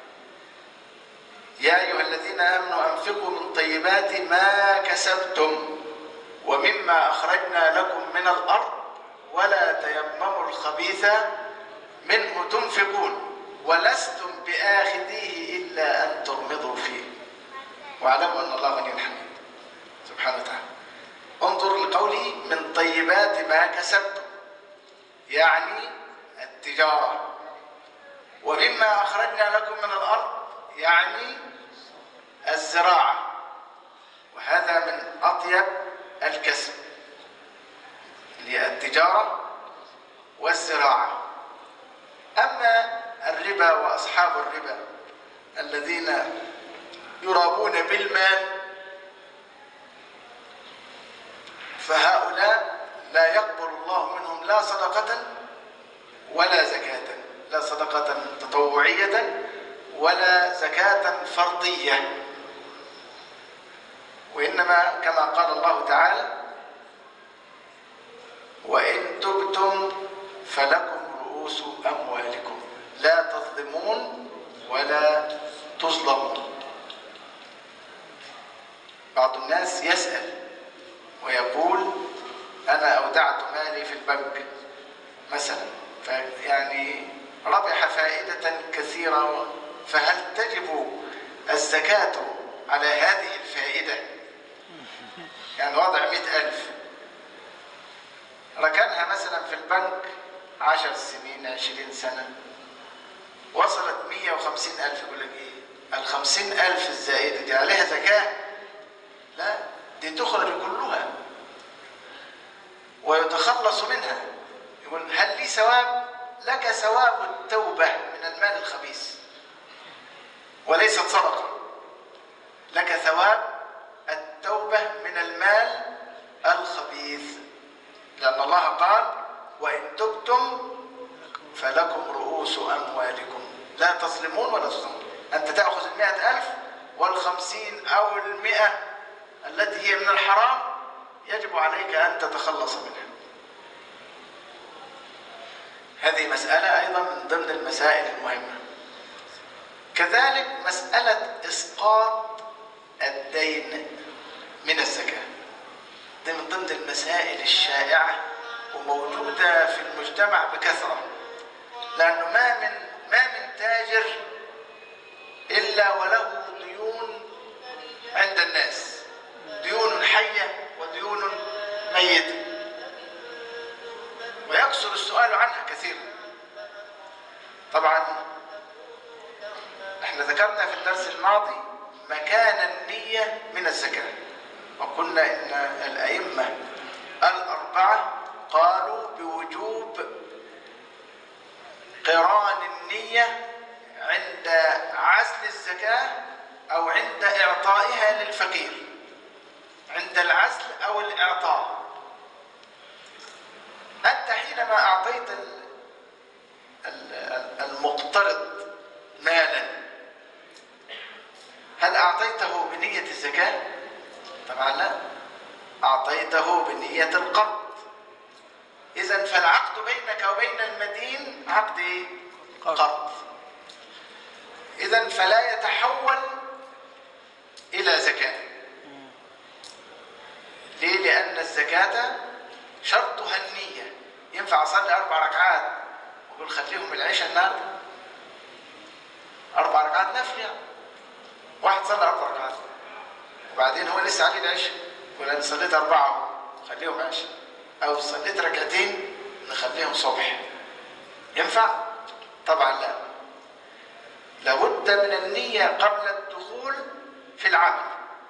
S1: يا أيها الذين آمنوا أنفقوا من طيبات ما كسبتم ومما أخرجنا لكم من الأرض ولا تيمموا الخبيث منه تنفقون ولستم بآخذيه إلا أن تغمضوا فيه واعلموا أن الله غني حميد سبحانه وتعالى. انظر لقوله: من طيبات ما كسبتم، يعني التجارة. ومما أخرجنا لكم من الأرض، يعني الزراعة. وهذا من أطيب الكسب، التجارة والزراعة. أما الربا وأصحاب الربا الذين يرابون بالمال، فهؤلاء لا يقبل الله منهم لا صدقة ولا زكاة، لا صدقة تطوعية ولا زكاة فرضية، وإنما كما قال الله تعالى: وإن تبتم فلكم رؤوس أموالكم لا تظلمون ولا تظلمون. بعض الناس يسأل ويقول: أنا أودعت مالي في البنك مثلا، يعني ربح فائدة كثيرة، فهل تجب الزكاة على هذه الفائدة؟ يعني وضع 100,000 ركنها مثلا في البنك 10 سنين 20 سنة، وصلت 150,000، يقول لك إيه؟ 50,000 الزائدة دي عليها زكاة؟ لا، دي تخرج كلها ويتخلص منها. يقول: هل لي ثواب؟ لك ثواب التوبة من المال الخبيث وليست صدقة، لك ثواب التوبة من المال الخبيث، لأن الله قال: وإن تبتم فلكم رؤوس أموالكم لا تظلمون ولا تظلمون. أنت تأخذ 100,000 وال50 أو 100 التي هي من الحرام يجب عليك أن تتخلص منها. هذه مسألة أيضا من ضمن المسائل المهمة. كذلك مسألة إسقاط الدين من الزكاة، دي من ضمن المسائل الشائعة وموجودة في المجتمع بكثرة، لأنه ما من تاجر إلا وله ديون عند الناس، ديون حية وديون ميتة، ويكثر السؤال عنها كثيرا. طبعا احنا ذكرنا في الدرس الماضي مكان النية من الزكاة، وقلنا إن الأئمة الأربعة قالوا بوجوب قران النية عند عزل الزكاة أو عند إعطائها للفقير، عند العزل أو الإعطاء. أنت حينما أعطيت المقترض مالا، هل أعطيته بنية الزكاة؟ طبعا لا، أعطيته بنية القرض. إذن فالعقد بينك وبين المدين عقد إيه؟ قرض. إذن فلا يتحول إلى زكاة. ليه؟ لأن الزكاة شرطها النية. ينفع أصلي 4 ركعات وأقول خليهم العشاء النهارده؟ 4 ركعات نفل يعني. واحد صلى 4 ركعات وبعدين هو لسه عليه العشاء، يقول أنا صليت 4 خليهم عشاء، أو صليت 2 ركعتين نخليهم صبح. ينفع؟ طبعا لا. لابد من النية قبل الدخول في العمل،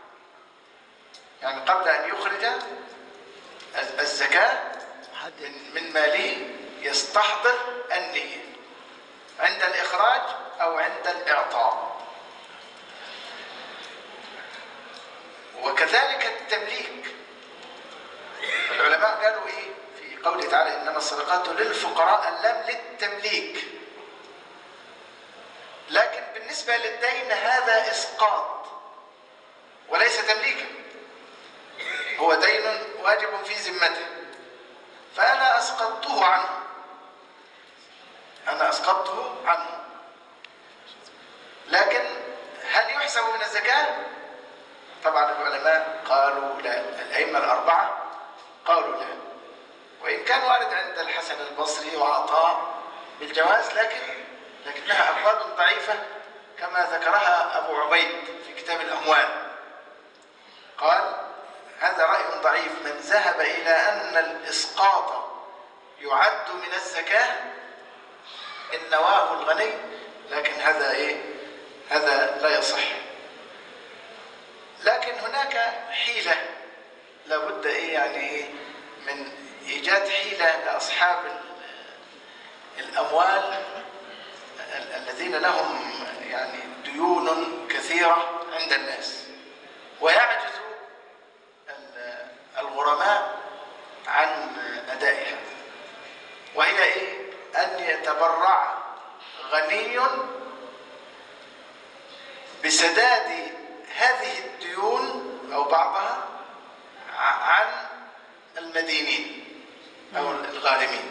S1: يعني قبل أن يخرج الزكاة من ماله يستحضر النية عند الإخراج أو عند الإعطاء. وكذلك التمليك. العلماء قالوا إيه في قوله تعالى إنما الصدقات للفقراء، اللام للتمليك. لكن بالنسبة للدين هذا إسقاط وليس تمليكا، هو دين واجب في ذمته، فأنا أسقطته عنه، أنا أسقطته عنه. لكن هل يحسب من الزكاة؟ طبعا العلماء قالوا لا، الأئمة الأربعة قالوا لا، وإن كان وارد عند الحسن البصري وعطاء بالجواز، لكنها أقوال ضعيفة كما ذكرها أبو عبيد في كتاب الأموال. قال هذا رأي ضعيف، من ذهب إلى أن الإسقاط يعد من الزكاة إن نواه الغني، لكن هذا إيه؟ هذا لا يصح. لكن هناك حيلة لابد إيه يعني من إيجاد حيلة لأصحاب الأموال الذين لهم يعني ديون كثيرة عند الناس، ويعجز الغرماء عن أدائها، وهي إيه؟ أن يتبرع غني بسداد هذه الديون أو بعضها عن المدينين أو الغارمين.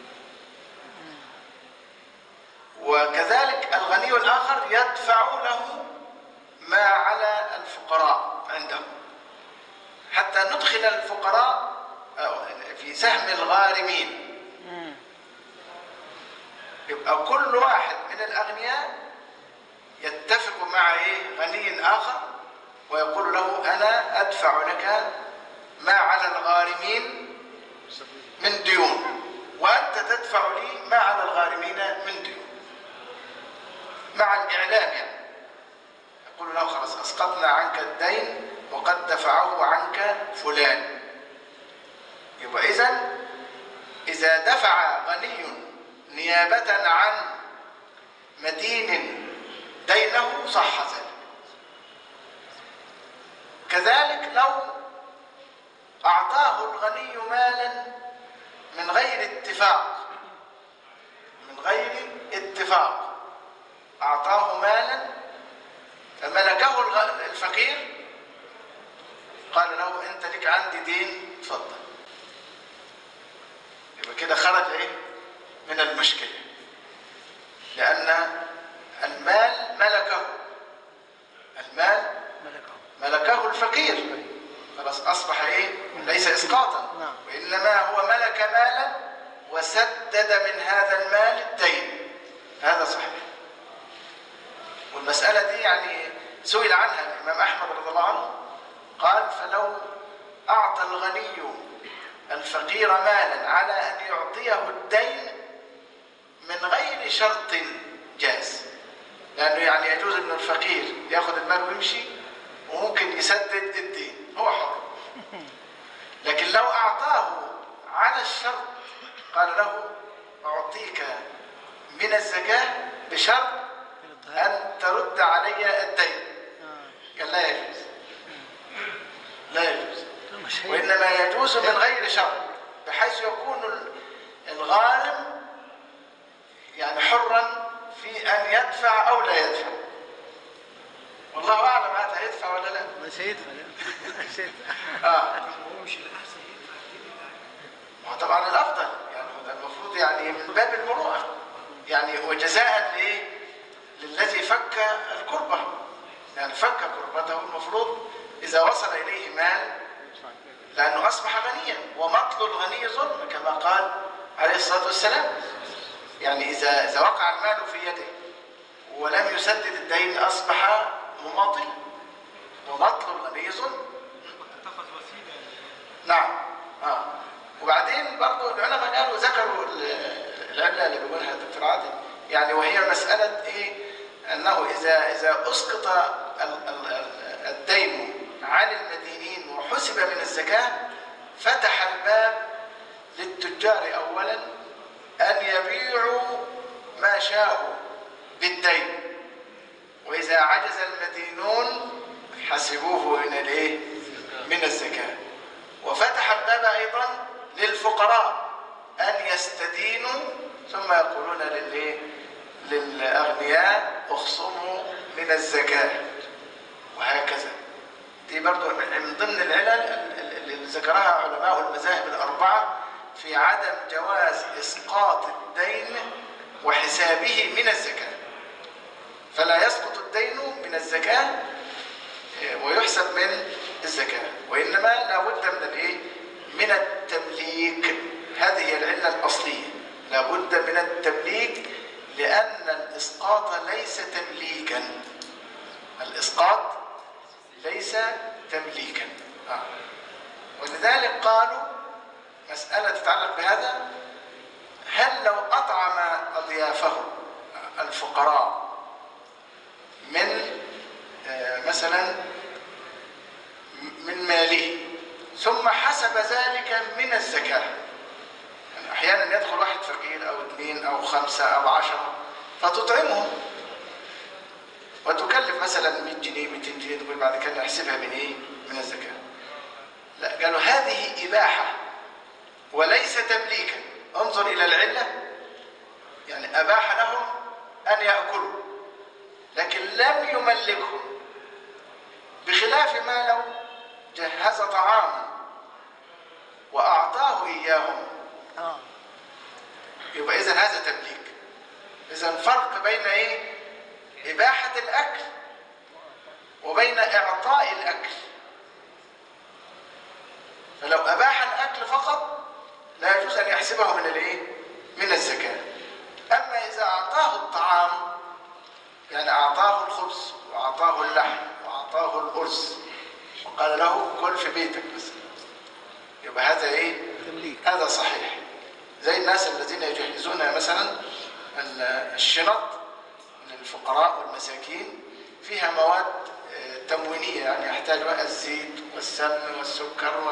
S1: وكذلك الغني الآخر يدفع له ما على الفقراء عنده، حتى ندخل الفقراء في سهم الغارمين. يبقى كل واحد من الأغنياء يتفق مع غني آخر ويقول له أنا أدفع لك ما على الغارمين من ديون، وأنت تدفع لي ما على الغارمين من ديون، مع الإعلام يعني. يقول له خلاص أسقطنا عنك الدين وقد دفعه عنك فلان. يبقى إذا دفع غني نيابة عن مدين دينه صح ذلك. كذلك لو أعطاه الغني مالا من غير اتفاق، أعطاه مالا فملكه الفقير، قال له أنت لك عندي دين اتفضل، يبقى كده خرج من المشكلة، لأن المال ملكه الفقير، خلاص أصبح ليس إسقاطا، وإنما هو ملك مالا وسدد من هذا المال الدين، هذا صحيح. والمسألة دي يعني سئل عنها الإمام أحمد رضي الله عنه، قال: فلو أعطى الغني الفقير مالا على أن يعطيه الدين من غير شرط جاز، لأنه يعني يجوز أن الفقير يأخذ المال ويمشي وممكن يسدد الدين، هو حر. لكن لو أعطاه على الشرط، قال له: أعطيك من الزكاة بشرط أن ترد علي الدين، قال: لا يجوز، لا يجوز، وإنما يجوز من غير شرط، بحيث يكون الغارم يعني حرا في أن يدفع أو لا يدفع. والله أعلم هذا يدفع ولا لا؟
S2: مش هيدفع، لا مش هيدفع.
S3: هو مش الأحسن يدفع كده؟
S1: طبعا الأفضل، يعني المفروض يعني من باب المروءة، يعني وجزاء لإيه؟ للذي فك الكربة، يعني فك كربته، المفروض إذا وصل إليه مال، لأنه أصبح غنيا، ومطل الغني ظلم كما قال عليه الصلاة والسلام. يعني إذا وقع المال في يده ولم يسدد الدين أصبح مماطل، ومطل الغني ظلم.
S3: اتخذ وسيلة.
S1: نعم. وبعدين برضو العلماء قالوا ذكروا العلة اللي بيقولها الدكتور عادل، يعني وهي مسألة إيه؟ أنه إذا أسقط الدين عن المدينين وحسب من الزكاة، فتح الباب للتجار أولا أن يبيعوا ما شاءوا بالدين، وإذا عجز المدينون حسبوه من الزكاة. وفتح الباب أيضا للفقراء أن يستدينوا، ثم يقولون للأغنياء: اخصموا من الزكاة، وهكذا. دي برضو من ضمن العلل اللي ذكرها علماء المذاهب الأربعة في عدم جواز إسقاط الدين وحسابه من الزكاة. فلا يسقط الدين من الزكاة ويحسب من الزكاة، وإنما لا بد من التمليك. هذه هي العلة الأصلية، لا بد من التمليك، لأن الإسقاط ليس تمليكا. الإسقاط ليس تمليكا. ولذلك قالوا مسألة تتعلق بهذا: هل لو أطعم أضيافه الفقراء من مثلا من ماله، ثم حسب ذلك من الزكاة، يعني أحيانا يدخل واحد فقير أو 2 أو 5 أو 10 فتطعمهم، وتكلف مثلا 100 جنيه 200 جنيه، تقول بعد كده نحسبها من إيه؟ من الزكاة. لا، قالوا هذه إباحة وليس تمليكا. انظر إلى العلة، يعني أباح لهم أن يأكلوا لكن لم يملكهم، بخلاف ما لو جهز طعاما وأعطاه إياهم، يبقى إذن هذا تمليك. إذن فرق بين إيه؟ إباحة الأكل وبين إعطاء الأكل. فلو أباح الأكل فقط لا يجوز أن يحسبه من الزكاة. أما إذا أعطاه الطعام، يعني أعطاه الخبز وأعطاه اللحم وأعطاه الأرز وقال له كل في بيتك بس، يبقى هذا تمليك. هذا صحيح. زي الناس الذين يجهزون مثلا الشنط للفقراء والمساكين، فيها مواد تموينية، يعني يحتاجها الزيت والسمن والسكر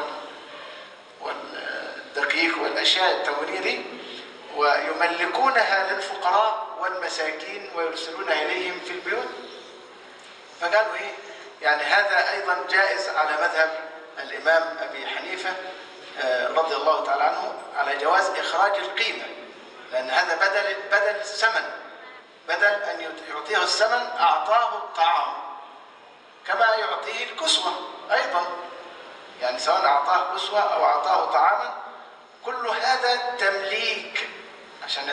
S1: والدقيق والأشياء التموينية دي، ويملكونها للفقراء والمساكين ويرسلونها إليهم في البيوت. فقالوا يعني هذا أيضا جائز على مذهب الإمام أبي حنيفة رضي الله تعالى عنه، على جواز إخراج القيمة، لأن هذا بدل الثمن، بدل أن يعطيه الثمن أعطاه الطعام، كما يعطيه الكسوة أيضا، يعني سواء أعطاه كسوة أو أعطاه طعاما، كل هذا تمليك، عشان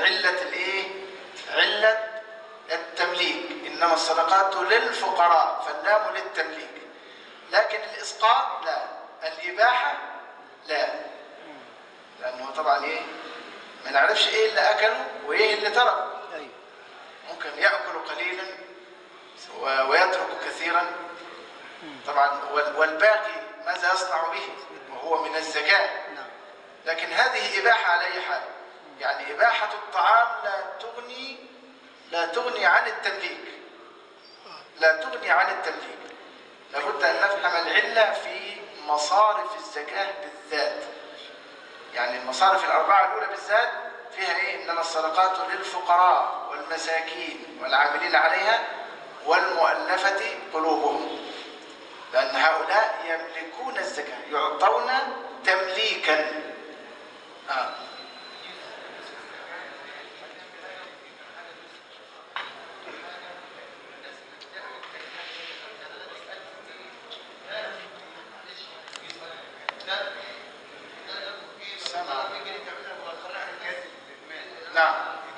S1: علة التمليك. إنما الصدقات للفقراء، فاللام للتمليك. لكن الإسقاط لا، الإباحة لا، لأنه طبعا ما نعرفش اللي أكله وإيه اللي ترك. ممكن يأكل قليلا ويترك كثيرا طبعا، والباقي ماذا يصنع به وهو من الزكاة. لكن هذه إباحة على أي حال، يعني إباحة الطعام لا تغني عن التمليك، لا تغني عن التمليك. لابد أن نفهم العلة في مصارف الزكاة بالذات، يعني المصارف الأربعة الأولى بالذات فيها إيه؟ إنما الصدقات للفقراء والمساكين والعاملين عليها والمؤلفة قلوبهم، لأن هؤلاء يملكون الزكاة، يعطون تمليكا. نعم.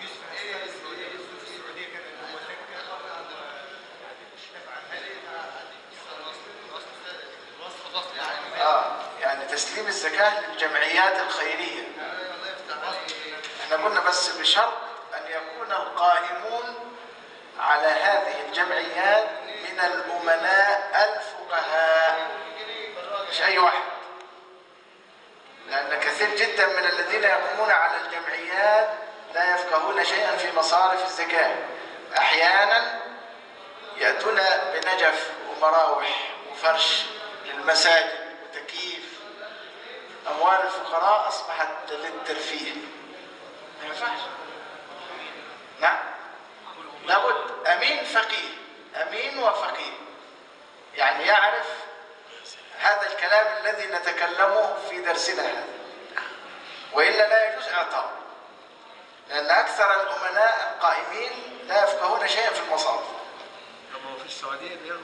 S1: يعني تسليم الزكاة للجمعيات الخيرية. احنا قلنا بس بشرط أن يكون القائمون على هذه الجمعيات من الأمناء الفقهاء، مش أي واحد، لأن كثير جدا من الذين يقومون على الجمعيات لا يفقهون شيئا في مصارف الزكاة. أحيانا يأتون بنجف ومراوح وفرش للمساجد وتكييف. أموال الفقراء أصبحت للترفيه، ما ينفعش. نعم، لابد أمين فقيه، أمين وفقيه، يعني يعرف هذا الكلام الذي نتكلمه في درسنا هذا، وإلا لا يجوز إعطاء، لأن أكثر الأمناء القائمين لا يفقهون شيئا في المصارف.
S3: طب هو في السعودية بياخد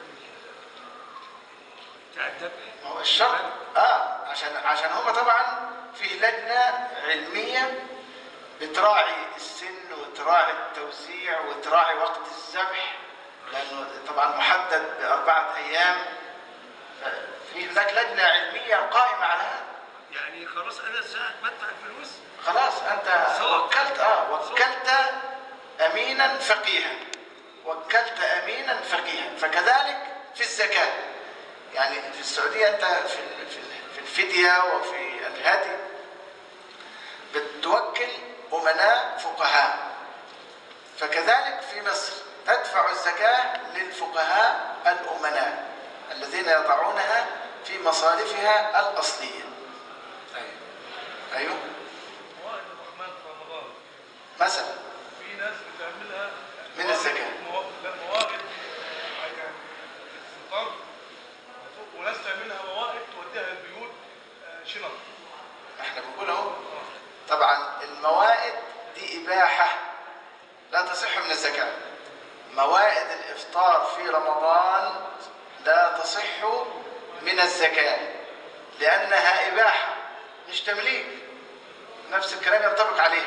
S3: تعدد؟
S1: ما هو الشرط عشان هم طبعا فيه لجنة علمية بتراعي السن وتراعي التوزيع وتراعي وقت الذبح، لأنه طبعا محدد ب4 أيام. في هناك لجنة علمية قائمة على هذا.
S3: يعني خلاص أنا ساعة بدفع الفلوس
S1: خلاص أنت وكلت أمينا فقيها، وكلت أمينا فقيها. فكذلك في الزكاة، يعني في السعودية أنت في الفدية وفي الهدي بتوكل أمناء فقهاء، فكذلك في مصر تدفع الزكاة للفقهاء الأمناء الذين يضعونها في مصارفها الأصلية. أيوه.
S4: موائد الرحمن في رمضان
S1: مثلا
S4: في ناس بتعملها
S1: من الزكاة.
S4: لا، موائد يعني الفطار، وناس تعملها موائد توديها للبيوت شنط.
S1: احنا بنقول اهو، طبعا الموائد دي إباحة لا تصح من الزكاة. موائد الإفطار في رمضان لا تصح من الزكاة لأنها إباحة مش تمليك. نفس الكلام ينطبق عليه.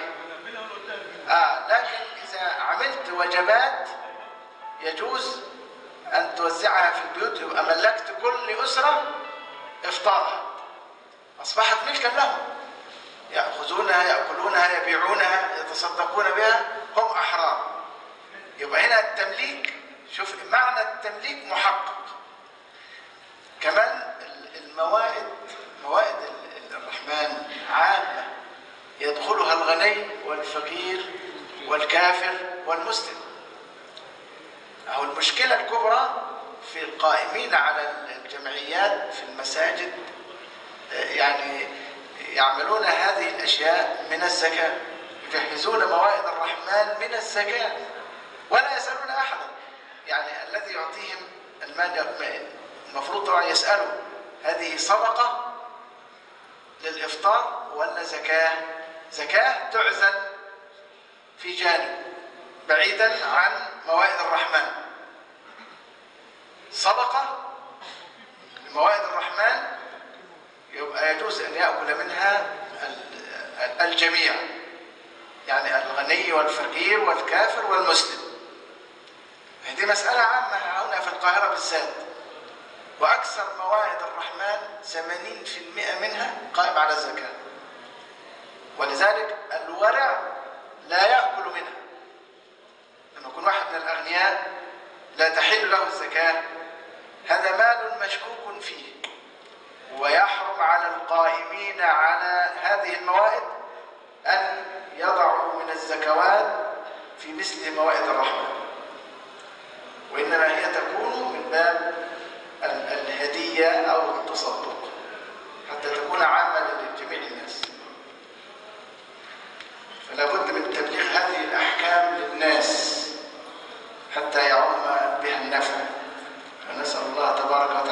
S1: لكن إذا عملت وجبات يجوز أن توزعها في البيوت، يبقى ملكت كل أسرة إفطارها، أصبحت ملكا لهم، يأخذونها يأكلونها يبيعونها يتصدقون بها، هم أحرار. يبقى هنا التمليك، شوف معنى التمليك محقق. كمان موائد الرحمن عامة يدخلها الغني والفقير والكافر والمسلم. أو المشكلة الكبرى في القائمين على الجمعيات في المساجد، يعني يعملون هذه الأشياء من الزكاة، يجهزون موائد الرحمن من الزكاة ولا يسألون أحدا. يعني الذي يعطيهم المال المفروض طبعا يسألوا هذه صدقة للإفطار ولا زكاة؟ زكاة تعزل في جانب بعيدا عن موائد الرحمن. صدقة لموائد الرحمن يبقى يجوز أن يأكل منها الجميع، يعني الغني والفقير والكافر والمسلم. هذه مسألة عامة هنا في القاهرة بالذات، وأكثر موائد الرحمن 80% منها قائم على الزكاة، ولذلك الورع لا يأكل منها. لما يكون واحد من الأغنياء لا تحل له الزكاة، هذا مال مشكوك فيه، ويحرم على القائمين على هذه الموائد أن يضعوا من الزكوات في مثل موائد الرحمن، وإنما هي تكون من باب الهدية أو التصدق حتى تكون عامة لجميع الناس. فلا بد من تبليغ هذه الأحكام للناس حتى يعم بها النفع، ونسأل الله تبارك